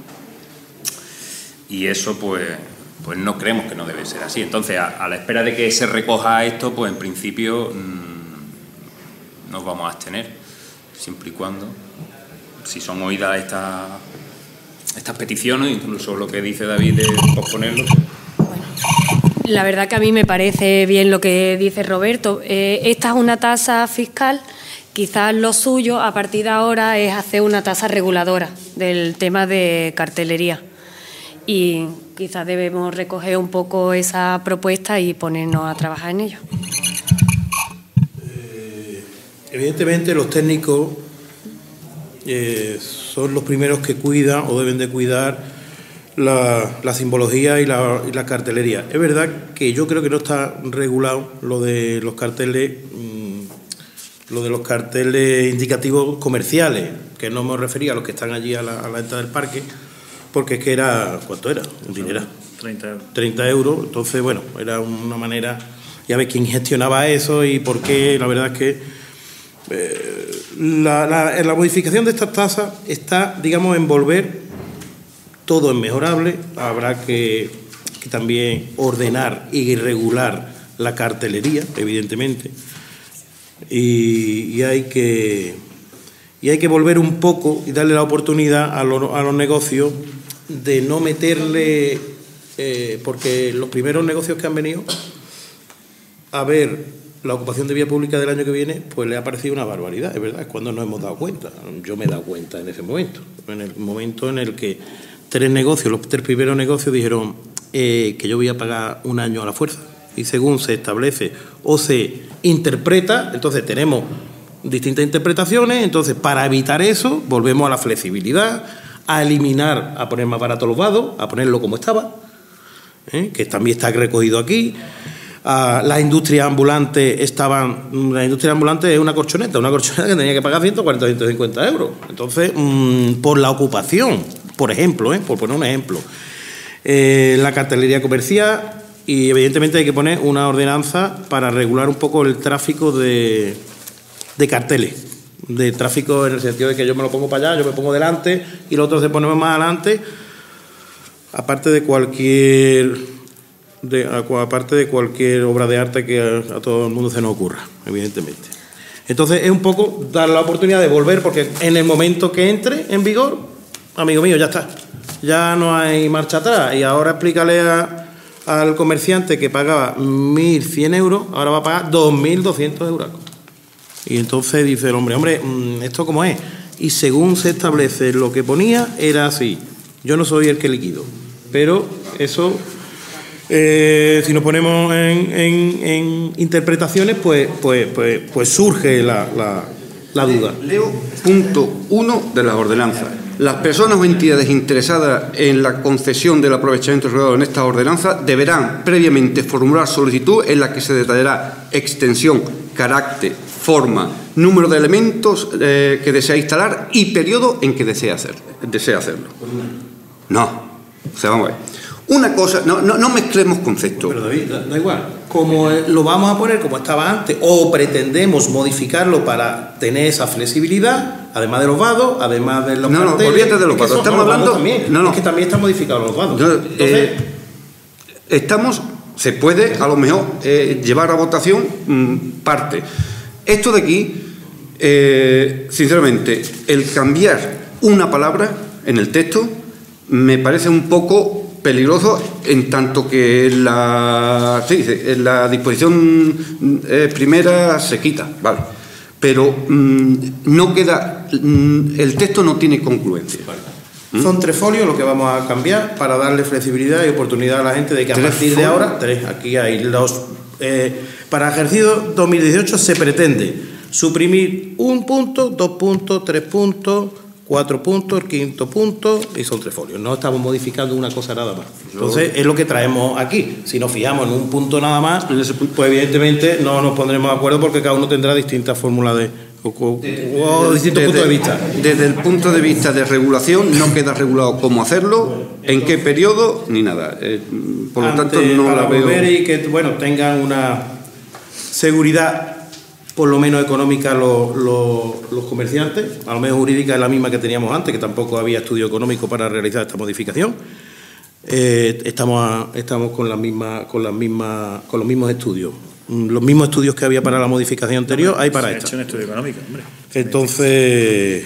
y eso pues no creemos que no debe ser así. Entonces, a la espera de que se recoja esto, pues en principio nos vamos a abstener, siempre y cuando, si son oídas estas peticiones, incluso lo que dice David de posponerlo. La verdad que a mí me parece bien lo que dice Roberto. Esta es una tasa fiscal, quizás lo suyo a partir de ahora es hacer una tasa reguladora del tema de cartelería. Y quizás debemos recoger un poco esa propuesta y ponernos a trabajar en ello. Evidentemente los técnicos son los primeros que cuidan o deben de cuidar la simbología y la cartelería. Es verdad que yo creo que no está regulado lo de los carteles indicativos comerciales, que no me refería a los que están allí a la entrada del parque, porque es que era, ¿cuánto era? Un dinero. 30 euros. 30 euros, entonces, bueno, era una manera, ya ves quién gestionaba eso y por qué. La verdad es que la modificación de estas tasas está, digamos, en volver, todo es mejorable, habrá que también ordenar y regular la cartelería, evidentemente, y hay que volver un poco y darle la oportunidad a los negocios de no meterle, porque los primeros negocios que han venido a ver la ocupación de vía pública del año que viene, pues le ha parecido una barbaridad, es verdad, es cuando nos hemos dado cuenta. Yo me he dado cuenta en ese momento, en el momento en el que los tres primeros negocios dijeron que yo voy a pagar un año a la fuerza, y según se establece o se interpreta, entonces tenemos distintas interpretaciones. Entonces, para evitar eso, volvemos a la flexibilidad, a eliminar, a poner más barato los vados, a ponerlo como estaba, que también está recogido aquí. Las industrias ambulantes la industria ambulante es una colchoneta que tenía que pagar 140 o 150 euros. Entonces, por la ocupación, por ejemplo, por poner un ejemplo, la cartelería comercial, y evidentemente hay que poner una ordenanza para regular un poco el tráfico de carteles, de tráfico en el sentido de que yo me lo pongo para allá, yo me pongo delante y el otro se pone más adelante, aparte de cualquier obra de arte que a todo el mundo se nos ocurra, evidentemente. Entonces es un poco dar la oportunidad de volver, porque en el momento que entre en vigor, amigo mío, ya está, ya no hay marcha atrás. Y ahora explícale al comerciante que pagaba 1.100 euros, ahora va a pagar 2.200 euros. Y entonces dice el hombre, ¿esto cómo es? Y según se establece lo que ponía, era así. Yo no soy el que liquido, pero eso, si nos ponemos en interpretaciones, pues surge la duda. Leo punto 1 de las ordenanzas. Las personas o entidades interesadas en la concesión del aprovechamiento regulado en esta ordenanza deberán previamente formular solicitud en la que se detallará extensión, carácter, forma, número de elementos que desea instalar y periodo en que desea hacerlo. No, o sea, vamos a ver. Una cosa, no mezclemos conceptos. Pero David, da igual. Como lo vamos a poner como estaba antes, o pretendemos modificarlo para tener esa flexibilidad, además de los vados, además de los carteles. No, olvídate de los vados. Estamos hablando también. Es que también están modificados los vados. Entonces, se puede a lo mejor llevar a votación parte. Esto de aquí, sinceramente, el cambiar una palabra en el texto me parece un poco peligroso, en tanto que la disposición primera se quita, vale, pero no queda, el texto no tiene concluencia. Vale. Son 3 folios lo que vamos a cambiar para darle flexibilidad y oportunidad a la gente de que a partir de ahora, 3, aquí hay los, para ejercicio 2018 se pretende suprimir 1 punto, 2 puntos, 3 puntos, 4 puntos, el 5.º punto, y son 3 folios. No estamos modificando una cosa nada más. Entonces, es lo que traemos aquí. Si nos fijamos en un punto nada más, pues evidentemente no nos pondremos de acuerdo, porque cada uno tendrá distintas fórmulas o distintos puntos de vista. Desde el punto de vista de regulación, no queda regulado cómo hacerlo, en qué periodo, ni nada. Por lo tanto, no la veo. Y que, tengan una seguridad, por lo menos económica, los comerciantes. A lo mejor jurídica es la misma que teníamos antes, que tampoco había estudio económico para realizar esta modificación. Estamos con los mismos estudios. Los mismos estudios que había para la modificación anterior hay para esta. Se ha hecho un estudio económico, hombre. Entonces,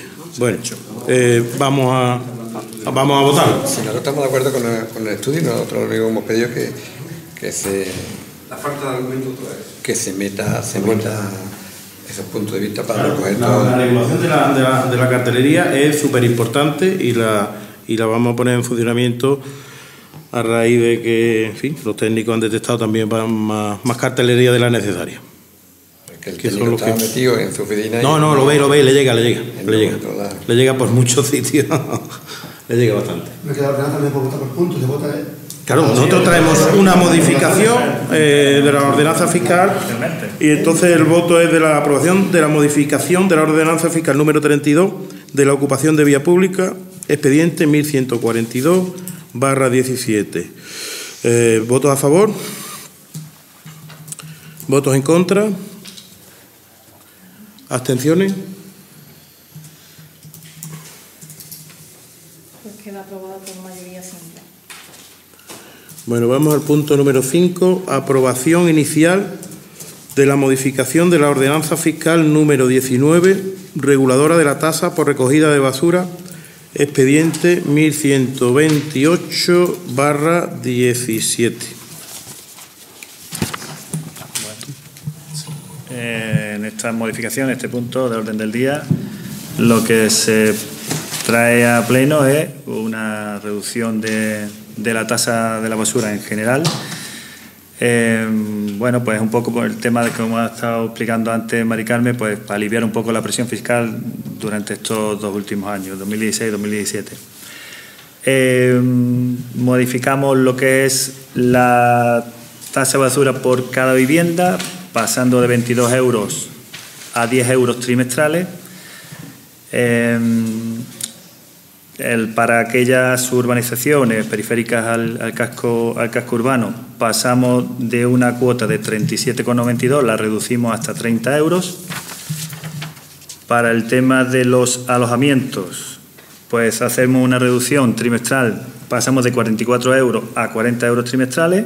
vamos a votar. Si nosotros estamos de acuerdo con el estudio, nosotros lo único que hemos pedido es que la falta de argumento que se meta esos puntos de vista para recoger todo. La regulación de la cartelería es súper importante y la vamos a poner en funcionamiento a raíz de que, en fin, los técnicos han detectado también más cartelería de la necesaria. Que el técnico estaba metido en su oficina. No, lo ve, le llega. Le llega por muchos sitios. Le llega bastante. Me queda ordenada también por votar por puntos. Se vota, Claro, nosotros traemos una modificación de la ordenanza fiscal y entonces el voto es de la aprobación de la modificación de la ordenanza fiscal número 32 de la ocupación de vía pública, expediente 1142/17. ¿Votos a favor? ¿Votos en contra? ¿Abstenciones? Pues queda aprobado por mayoría simple. Bueno, vamos al punto número 5, aprobación inicial de la modificación de la ordenanza fiscal número 19, reguladora de la tasa por recogida de basura, expediente 1128/17. En esta modificación, en este punto de orden del día, lo que se trae a pleno es una reducción de la tasa de la basura en general. Bueno, pues un poco por el tema de como ha estado explicando antes Mari Carmen, pues para aliviar un poco la presión fiscal durante estos dos últimos años, 2016 y 2017. Modificamos lo que es la tasa de basura por cada vivienda, pasando de 22 euros a 10 euros trimestrales. Para aquellas urbanizaciones periféricas al casco urbano pasamos de una cuota de 37,92, la reducimos hasta 30 euros. Para el tema de los alojamientos, pues hacemos una reducción trimestral, pasamos de 44 euros a 40 euros trimestrales.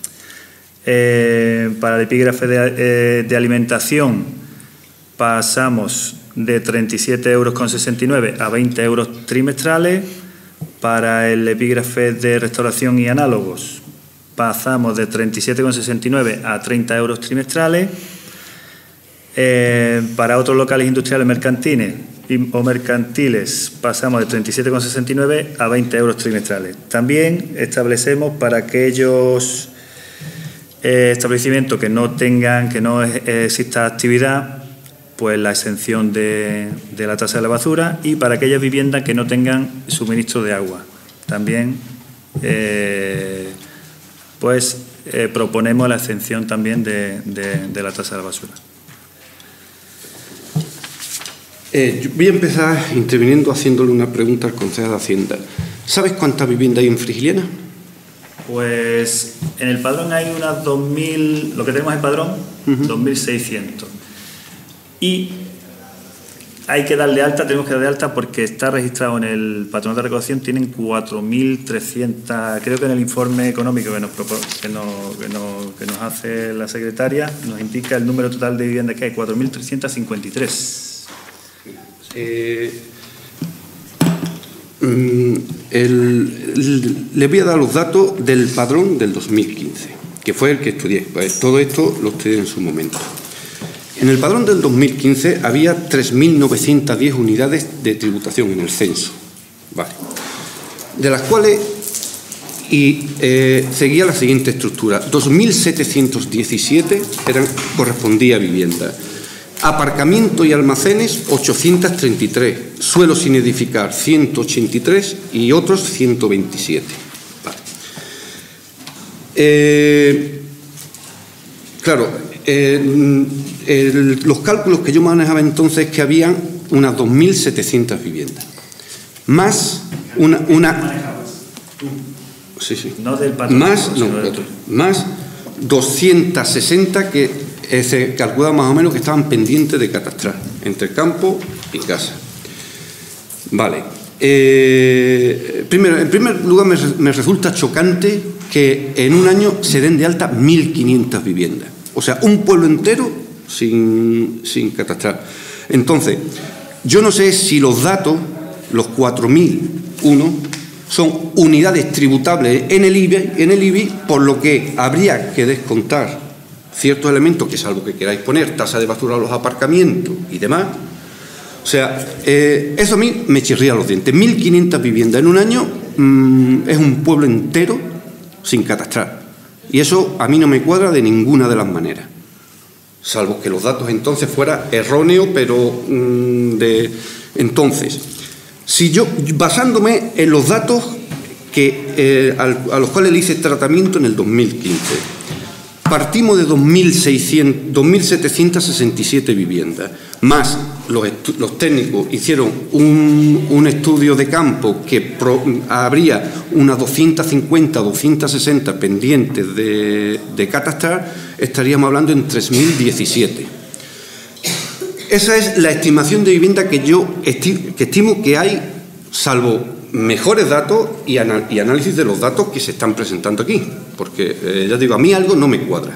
Para el epígrafe de alimentación pasamos de 37,69 euros a 20 euros trimestrales. Para el epígrafe de restauración y análogos pasamos de 37,69 a 30 euros trimestrales. Para otros locales industriales o mercantiles pasamos de 37,69 a 20 euros trimestrales. También establecemos para aquellos establecimientos que no exista actividad, pues la exención de la tasa de la basura, y para aquellas viviendas que no tengan suministro de agua. También proponemos la exención también de la tasa de la basura. Yo voy a empezar interviniendo haciéndole una pregunta al concejal de Hacienda. ¿Sabes cuántas viviendas hay en Frigiliana? Pues en el padrón hay unas 2.000, lo que tenemos en padrón, 2.600. Y hay que darle alta, tenemos que darle alta porque está registrado en el patronato de recaudación, tienen 4.300, creo que en el informe económico que nos hace la secretaria nos indica el número total de viviendas que hay, 4.353. Le voy a dar los datos del padrón del 2015, que fue el que estudié. Pues todo esto lo estudié en su momento. En el padrón del 2015 había 3.910 unidades de tributación en el censo, vale, de las cuales seguía la siguiente estructura: 2.717 correspondía a vivienda, aparcamiento y almacenes 833, suelos sin edificar 183 y otros 127. Vale. Claro. Los cálculos que yo manejaba entonces es que había unas 2.700 viviendas, más más 260 que se calcula más o menos que estaban pendientes de catastrar entre campo y casa. Vale. Primero, en primer lugar, me resulta chocante que en un año se den de alta 1.500 viviendas. O sea, un pueblo entero sin catastrar. Entonces, yo no sé si los datos, los 4.001, son unidades tributables en el IBI, por lo que habría que descontar ciertos elementos, que salvo que queráis poner tasa de basura a los aparcamientos y demás. O sea, eso a mí me chirría los dientes. 1.500 viviendas en un año es un pueblo entero sin catastrar. Y eso a mí no me cuadra de ninguna de las maneras. O salvo que los datos entonces fueran erróneos, pero entonces, si yo, basándome en los datos a los cuales le hice tratamiento en el 2015, partimos de 2.767 viviendas, más los técnicos hicieron un estudio de campo que habría unas 250, 260 pendientes de catastrar, estaríamos hablando en 3.017. Esa es la estimación de vivienda que yo estimo que hay, salvo mejores datos y análisis de los datos que se están presentando aquí, porque ya digo, a mí algo no me cuadra,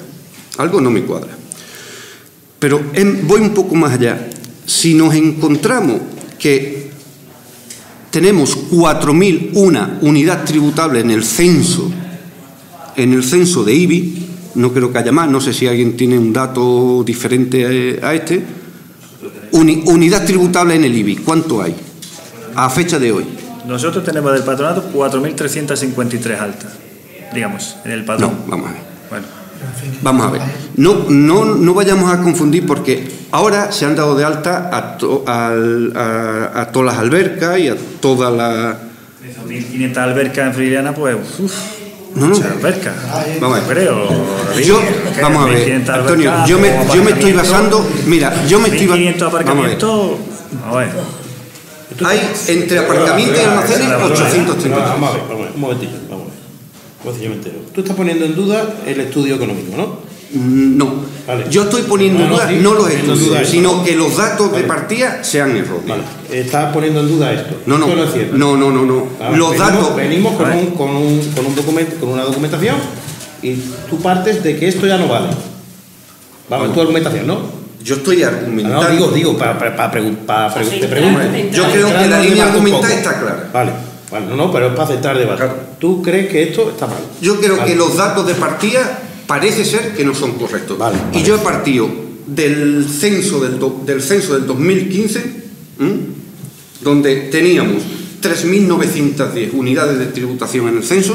pero voy un poco más allá. Si nos encontramos que tenemos 4.001 unidad tributable en el censo de IBI, no creo que haya más, no sé si alguien tiene un dato diferente a este, unidad tributable en el IBI, ¿cuánto hay a fecha de hoy? Nosotros tenemos del patronato 4.353 altas, digamos, en el padrón. No, vamos a ver. Bueno. Vamos a ver. No vayamos a confundir, porque ahora se han dado de alta a todas las albercas y a todas las... 1.500 albercas en Friliana, pues... muchas albercas. Vamos a ver. Creo. Vamos a ver, Antonio, yo me estoy basando... Mira, yo me estoy basando... aparcamientos... Vamos a ver. Hay entre aparcamientos y almacenes 830. Vamos a ver, un momentillo, vamos a ver. Yo me entero. Tú estás poniendo en duda el estudio económico, ¿no? No. Vale. Yo estoy poniendo en duda no los estudios, sino que los datos de partida sean erróneos. Vale. ¿Estás poniendo en duda esto? No. Esto no es cierto. No. Los datos... Venimos con un documento, con una documentación, y tú partes de que esto ya no vale. Vamos, tu argumentación, ¿no? Yo estoy argumentando... No, digo, te pregunto. Yo creo que la línea argumental está clara. Vale, no, pero es para aceptar debate. Claro. ¿Tú crees que esto está mal? Yo creo que los datos de partida parece ser que no son correctos. Vale. Y yo he partido del censo del 2015, donde teníamos 3.910 unidades de tributación en el censo,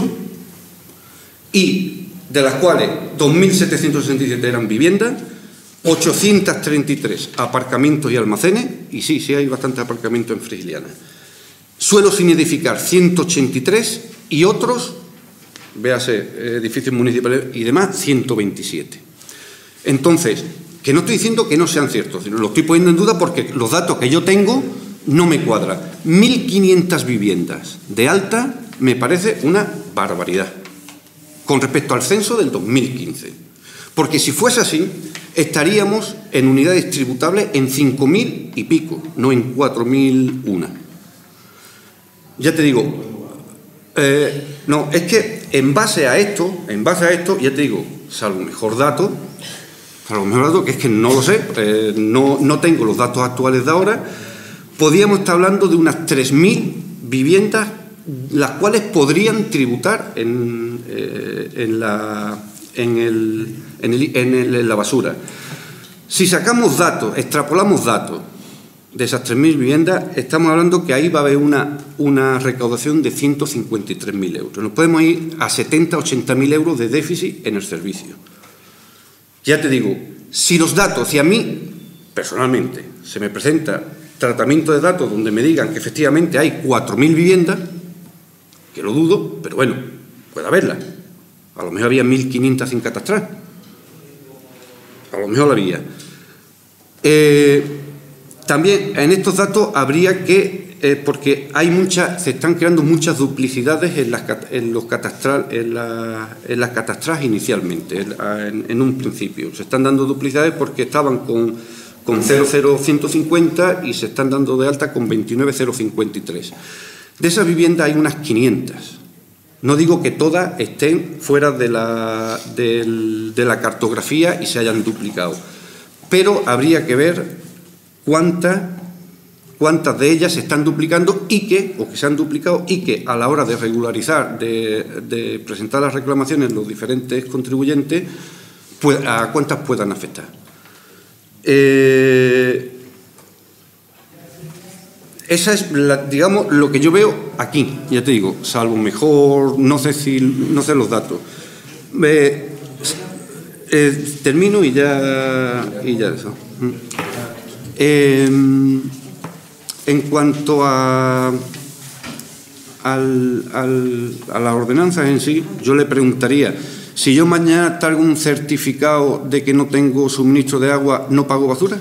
y de las cuales 2.767 eran viviendas, 833 aparcamientos y almacenes, y sí hay bastantes aparcamientos en Frigiliana. Suelos sin edificar 183 y otros, véase, edificios municipales y demás, 127. Entonces, que no estoy diciendo que no sean ciertos, sino lo estoy poniendo en duda porque los datos que yo tengo no me cuadran. 1.500 viviendas de alta me parece una barbaridad con respecto al censo del 2015. Porque si fuese así, estaríamos en unidades tributables en 5.000 y pico, no en 4.001. Ya te digo, no, es que en base a esto, ya te digo, salvo mejor dato, que es que no lo sé, no tengo los datos actuales de ahora, podríamos estar hablando de unas 3.000 viviendas, las cuales podrían tributar en la basura. Si sacamos datos, extrapolamos datos de esas 3.000 viviendas, estamos hablando que ahí va a haber una recaudación de 153.000 euros. Nos podemos ir a 70, 80.000 euros de déficit en el servicio. Ya te digo, si los datos, si a mí, personalmente, se me presenta tratamiento de datos donde me digan que efectivamente hay 4.000 viviendas, que lo dudo, pero bueno, puede haberlas. A lo mejor había 1.500 sin catastrar. A lo mejor la había. También en estos datos habría que, porque se están creando muchas duplicidades en las catastrales inicialmente, en un principio. Se están dando duplicidades porque estaban con 00150 y se están dando de alta con 29053. De esas viviendas hay unas 500. No digo que todas estén fuera de la cartografía y se hayan duplicado, pero habría que ver cuántas de ellas se están duplicando o que se han duplicado y que a la hora de regularizar, de presentar las reclamaciones los diferentes contribuyentes, a cuántas puedan afectar. Esa es, digamos, lo que yo veo aquí. Ya te digo, salvo mejor, no sé los datos. termino y ya eso. En cuanto a las ordenanzas en sí, yo le preguntaría, si yo mañana traigo un certificado de que no tengo suministro de agua, ¿no pago basura?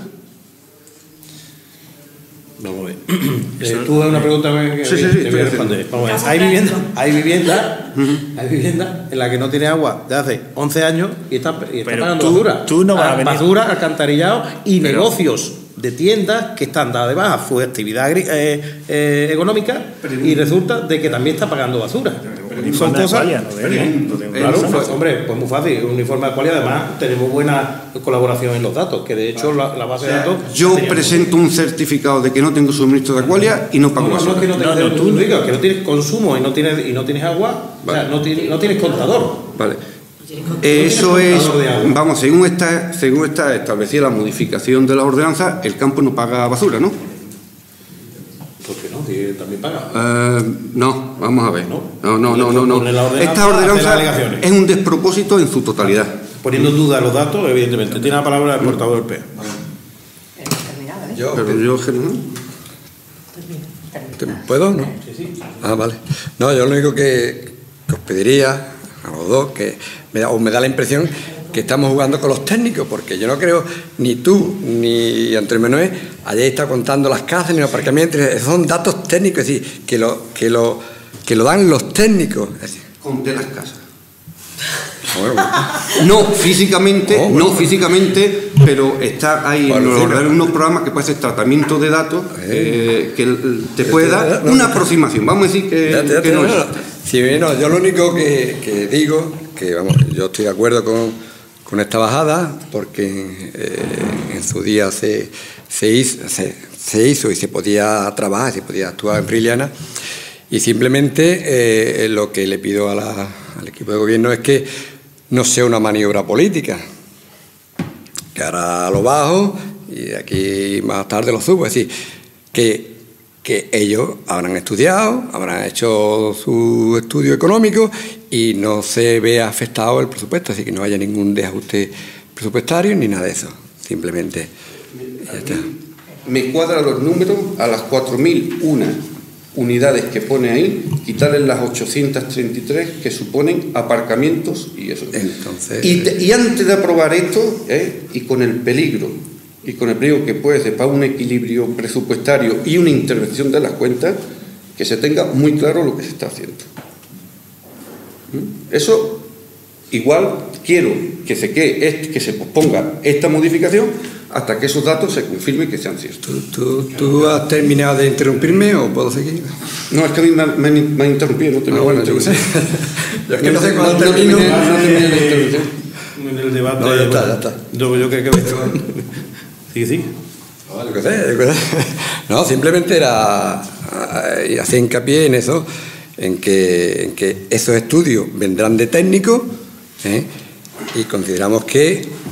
Vamos a ver. Tú das una pregunta que sí, te voy a responder. Vamos a ver. Hay viviendas en las que no tiene agua de hace 11 años y está pagando basura. Tú no vas a venir. Basura, alcantarillado y negocios de tiendas que están dadas de baja su actividad económica y resulta de que también está pagando basura. Son cosas. Claro, hombre, pues muy fácil. Un informe de cualidad, además tenemos buena colaboración en los datos, que de hecho la base de datos. Yo presento un certificado de que no tengo suministro de Aqualia y no pago basura. No es que no tengas que no tienes consumo y no tienes agua, vale. O sea, no tienes contador. Vale. Eso es, vamos, según está establecida la modificación de la ordenanza, el campo no paga basura, ¿no? ¿Por qué no? Si también paga. No, vamos a ver. No. Esta ordenanza es un despropósito en su totalidad. Poniendo en duda los datos, evidentemente. Tiene la palabra el portavoz del PEA. ¿Puedo? ¿No? Sí. Ah, vale. No, yo lo único que os pediría a los dos, que me da la impresión que estamos jugando con los técnicos, porque yo no creo ni tú ni Antonio Manuel hayáis estado contando las casas ni los aparcamientos, son datos técnicos, es decir, que lo dan los técnicos. Conté las casas. No físicamente, pero está ahí en unos programas que puede ser tratamiento de datos, que te puede dar una aproximación. Vamos a decir que no es. Sí, no, yo lo único que digo, que vamos, yo estoy de acuerdo con esta bajada, porque en su día se hizo y se podía trabajar, se podía actuar en Friliana, y simplemente lo que le pido al equipo de gobierno es que no sea una maniobra política, que ahora lo bajo y de aquí más tarde lo subo, es decir, que ellos habrán estudiado, habrán hecho su estudio económico y no se vea afectado el presupuesto, así que no haya ningún desajuste presupuestario ni nada de eso, simplemente ya está. Me cuadran los números a las 4.001 unidades que pone ahí, quitarles las 833 que suponen aparcamientos y eso. Entonces, y antes de aprobar esto, y con el peligro que puede ser para un equilibrio presupuestario y una intervención de las cuentas, que se tenga muy claro lo que se está haciendo. Eso, igual quiero que se posponga esta modificación hasta que esos datos se confirmen que sean ciertos. ¿Tú has terminado de interrumpirme o puedo seguir? No, es que a mí me han interrumpido. No terminé. Bueno, yo sé. Yo es que no sé cuándo termino. No terminé la intervención. En el debate. No, ya está. Yo creo que sí. No, yo qué sé. No, simplemente era hacer hincapié en eso, en que esos estudios vendrán de técnicos, y consideramos que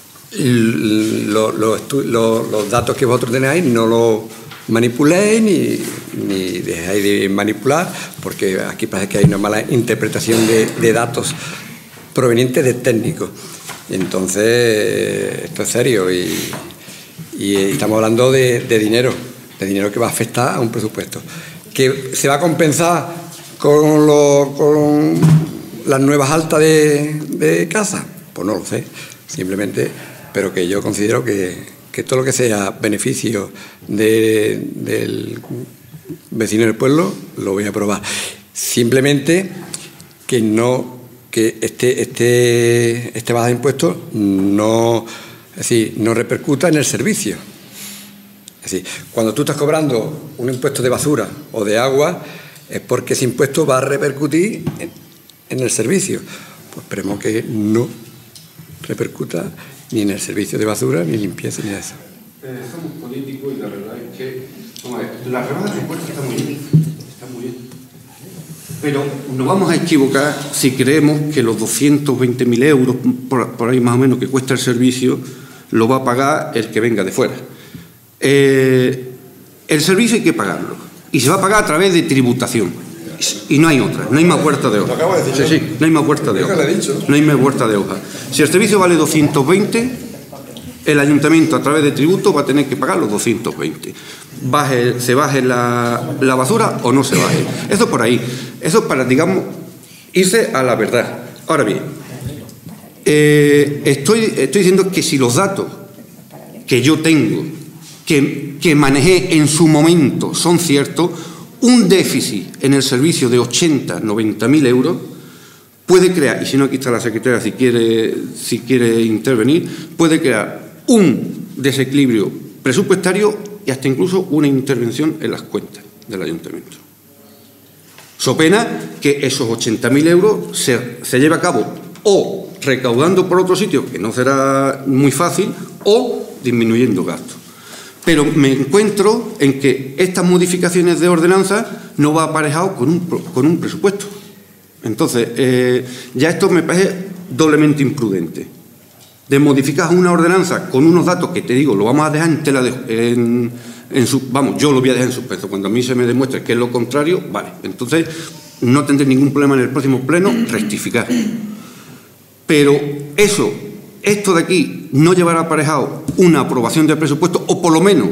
los datos que vosotros tenéis no los manipuléis ni dejáis de manipular, porque aquí parece que hay una mala interpretación de datos provenientes de técnicos. Entonces, esto es serio y estamos hablando de dinero que va a afectar a un presupuesto. ¿Que se va a compensar con las nuevas altas de casa? Pues no lo sé, simplemente, pero que yo considero que todo lo que sea beneficio del vecino del pueblo lo voy a aprobar. Simplemente que este baja de impuestos no repercuta en el servicio. Es decir, cuando tú estás cobrando un impuesto de basura o de agua, es porque ese impuesto va a repercutir en el servicio. Pues esperemos que no repercuta ni en el servicio de basura, ni limpieza, ni de eso. Somos políticos y la verdad es que la rebajada de impuestos está muy bien. Pero nos vamos a equivocar si creemos que los 220.000 euros, por ahí más o menos, que cuesta el servicio, lo va a pagar el que venga de fuera. El servicio hay que pagarlo. Y se va a pagar a través de tributación. Y no hay otra, no hay más vuelta de hoja. Sí, no hay más vuelta de hoja. No hay más vuelta de hoja. Si el servicio vale 220, el ayuntamiento a través de tributo va a tener que pagar los 220. Se baje la basura o no se baje. Eso por ahí. Eso para, digamos, irse a la verdad. Ahora bien, estoy diciendo que si los datos que yo tengo, que manejé en su momento, son ciertos, un déficit en el servicio de 80, 90.000 euros puede crear, y si no, aquí está la secretaria si quiere intervenir, puede crear un desequilibrio presupuestario y hasta incluso una intervención en las cuentas del ayuntamiento. So pena que esos 80.000 euros se lleve a cabo o recaudando por otro sitio, que no será muy fácil, o disminuyendo gastos. Pero me encuentro en que estas modificaciones de ordenanza no va aparejado con un presupuesto. Entonces, ya esto me parece doblemente imprudente. De modificar una ordenanza con unos datos que te digo, lo vamos a dejar en tela vamos, yo lo voy a dejar en suspenso. Cuando a mí se me demuestre que es lo contrario, vale. Entonces, no tendré ningún problema en el próximo pleno rectificar. Pero esto de aquí no llevará aparejado una aprobación del presupuesto o por lo menos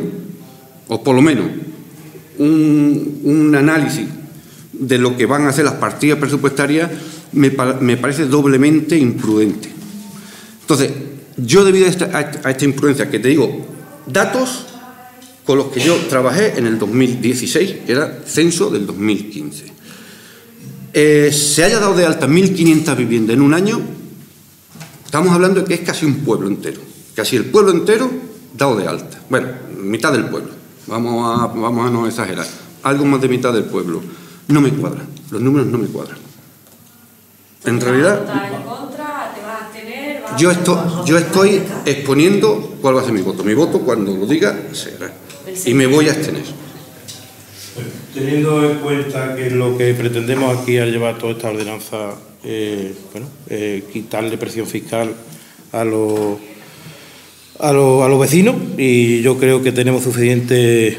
un análisis de lo que van a hacer las partidas presupuestarias me parece doblemente imprudente. Entonces, yo debido a esta imprudencia que te digo, datos con los que yo trabajé en el 2016, que era censo del 2015, se haya dado de alta 1.500 viviendas en un año. Estamos hablando de que es casi un pueblo entero, casi el pueblo entero dado de alta. Bueno, mitad del pueblo, vamos a no exagerar, algo más de mitad del pueblo. No me cuadran, los números no me cuadran. En realidad, yo estoy exponiendo cuál va a ser mi voto. Mi voto, cuando lo diga, será. Y me voy a abstener. Teniendo en cuenta que lo que pretendemos aquí al llevar toda esta ordenanza, quitarle presión fiscal a los vecinos, y yo creo que tenemos suficiente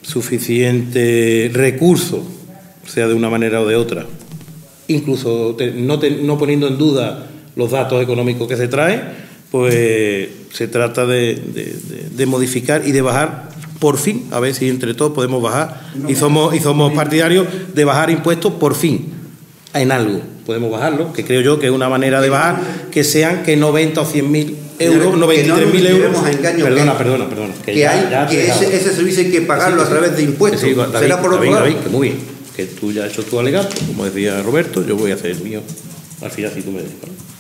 recursos, sea de una manera o de otra, incluso no poniendo en duda los datos económicos que se traen, pues se trata de modificar y de bajar. Por fin, a ver si entre todos podemos bajar, y somos partidarios de bajar impuestos por fin, en algo. Podemos bajarlo, que creo yo que es una manera de bajar, que sean que 90 o 100.000 euros, 93.000 euros. Perdona. Ese servicio hay que pagarlo a través de impuestos. Sí, David, será por otro lado. David, que muy bien, que tú ya has hecho tu alegato, como decía Roberto, yo voy a hacer el mío al final si tú me dejas.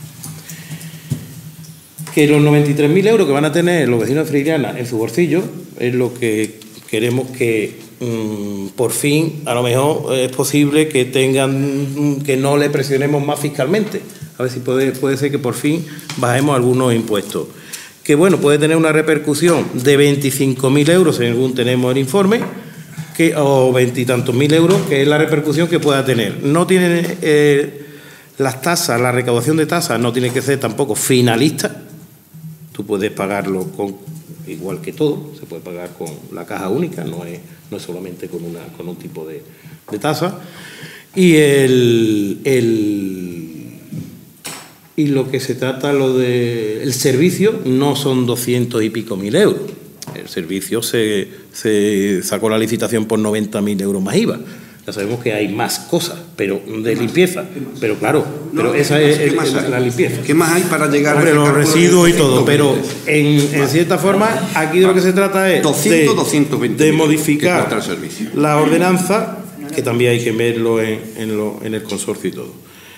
Que los 93.000 euros que van a tener los vecinos de Freiriana en su bolsillo es lo que queremos que por fin, a lo mejor es posible que que no le presionemos más fiscalmente. A ver si puede ser que por fin bajemos algunos impuestos. Que bueno, puede tener una repercusión de 25.000 euros, según tenemos el informe, o 20 y tantos mil euros, que es la repercusión que pueda tener. No tienen las tasas, la recaudación de tasas no tiene que ser tampoco finalista. Tú puedes pagarlo igual que todo, se puede pagar con la caja única, no es solamente con un tipo de tasa. Y lo que se trata, el servicio, no son 200 y pico mil euros. El servicio se sacó la licitación por 90.000 euros más IVA. Ya sabemos que hay más cosas, pero de limpieza. Pero claro, esa es la limpieza. ¿Qué más hay para llegar a los residuos y todo? Pero en cierta forma, aquí de lo que se trata es de modificar la ordenanza, que también hay que verlo en el consorcio y todo.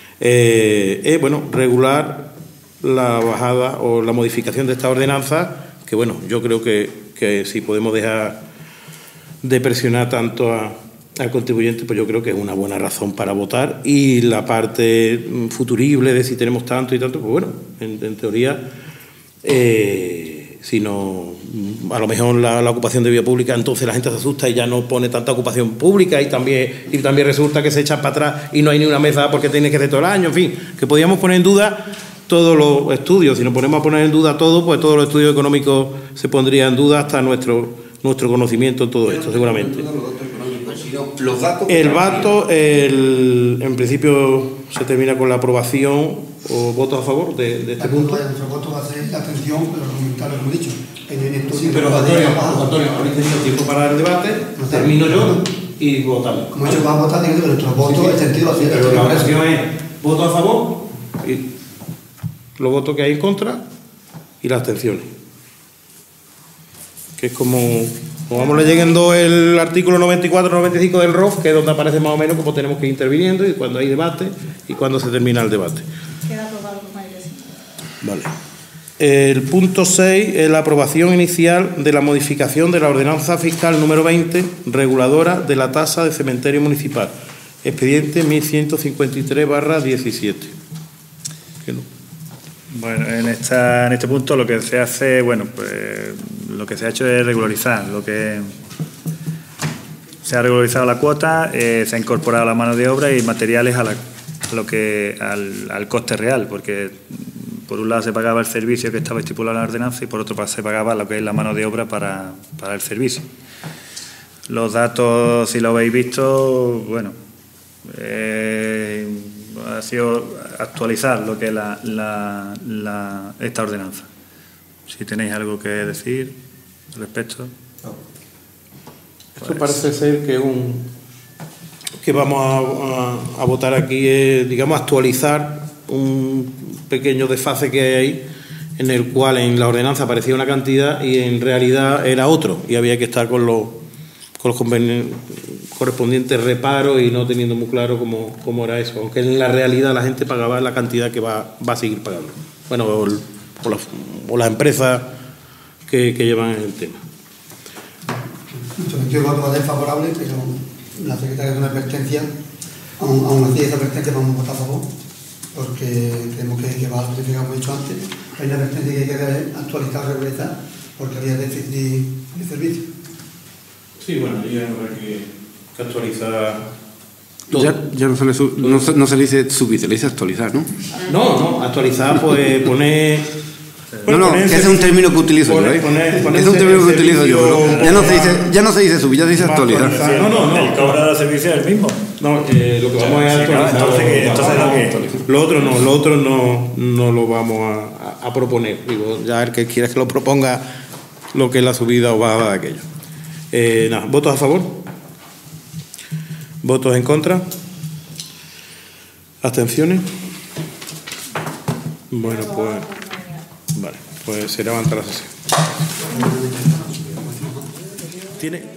Regular la bajada o la modificación de esta ordenanza, que bueno, yo creo que si podemos dejar de presionar tanto al contribuyente, pues yo creo que es una buena razón para votar. Y la parte futurible de si tenemos tanto y tanto, pues bueno, en teoría, si no, a lo mejor la ocupación de vía pública, entonces la gente se asusta y ya no pone tanta ocupación pública, y también resulta que se echan para atrás y no hay ni una mesa porque tiene que ser todo el año, en fin, que podíamos poner en duda todos los estudios. Si nos ponemos a poner en duda todo, pues todos los estudios económicos se pondrían en duda, hasta nuestro conocimiento en todo esto, seguramente. No, los datos... El voto, en principio, se termina con la aprobación o votos a favor de este punto. Nuestro voto va a ser la abstención, pero argumentar lo que hemos dicho. Sí, pero Antonio, habéis tenido tiempo para el debate, termino yo y votamos. Como he dicho, vamos a votar, pero nuestro voto, el sentido va a ser... Pero la versión es voto a favor, y los votos que hay en contra y las abstenciones. Que es como vamos leyendo el artículo 94-95 del ROF, que es donde aparece más o menos cómo tenemos que ir interviniendo y cuando hay debate y cuando se termina el debate. Queda aprobado por mayoría. Vale. El punto 6 es la aprobación inicial de la modificación de la ordenanza fiscal número 20, reguladora de la tasa de cementerio municipal. Expediente 1153/17. Bueno, en este punto lo que se hace, bueno, pues lo que se ha hecho es regularizar, se ha regularizado la cuota, se ha incorporado la mano de obra y materiales al coste real, porque por un lado se pagaba el servicio que estaba estipulado en la ordenanza y por otro se pagaba lo que es la mano de obra para el servicio. Los datos, si lo habéis visto, bueno, ha sido actualizar lo que es esta ordenanza. Si tenéis algo que decir al respecto. Esto parece ser que vamos a votar aquí, digamos, actualizar un pequeño desfase que hay ahí, en el cual en la ordenanza aparecía una cantidad y en realidad era otro, y había que estar con los correspondientes reparos y no teniendo muy claro cómo era eso, aunque en la realidad la gente pagaba la cantidad que va a seguir pagando. Bueno, o las empresas que llevan el tema. Nuestro sentido de voto va a ser favorable, pero la secretaria de una advertencia, aún así esa advertencia vamos a votar a favor, porque creemos que va a lo que hemos dicho antes. Hay una advertencia que hay que actualizar o regularizar, porque había déficit de servicio. Sí, bueno, ya habrá que actualizar todo. Ya no se le dice subir, se le dice actualizar, ¿no? No, actualizar, pues poner... que ese es un término que utilizo yo, ¿eh? Es un término que utilizo yo. Ya no se dice subir, ya se dice actualizar. No. El cobro de servicio es el mismo. No, lo que vamos a actualizar. Lo otro no lo vamos a proponer. Digo, ya el que quiera que lo proponga, lo que es la subida o bajada de aquello. Nada, ¿votos a favor? ¿Votos en contra? ¿Abstenciones? Bueno, pues se levanta la sesión. ¿Tiene?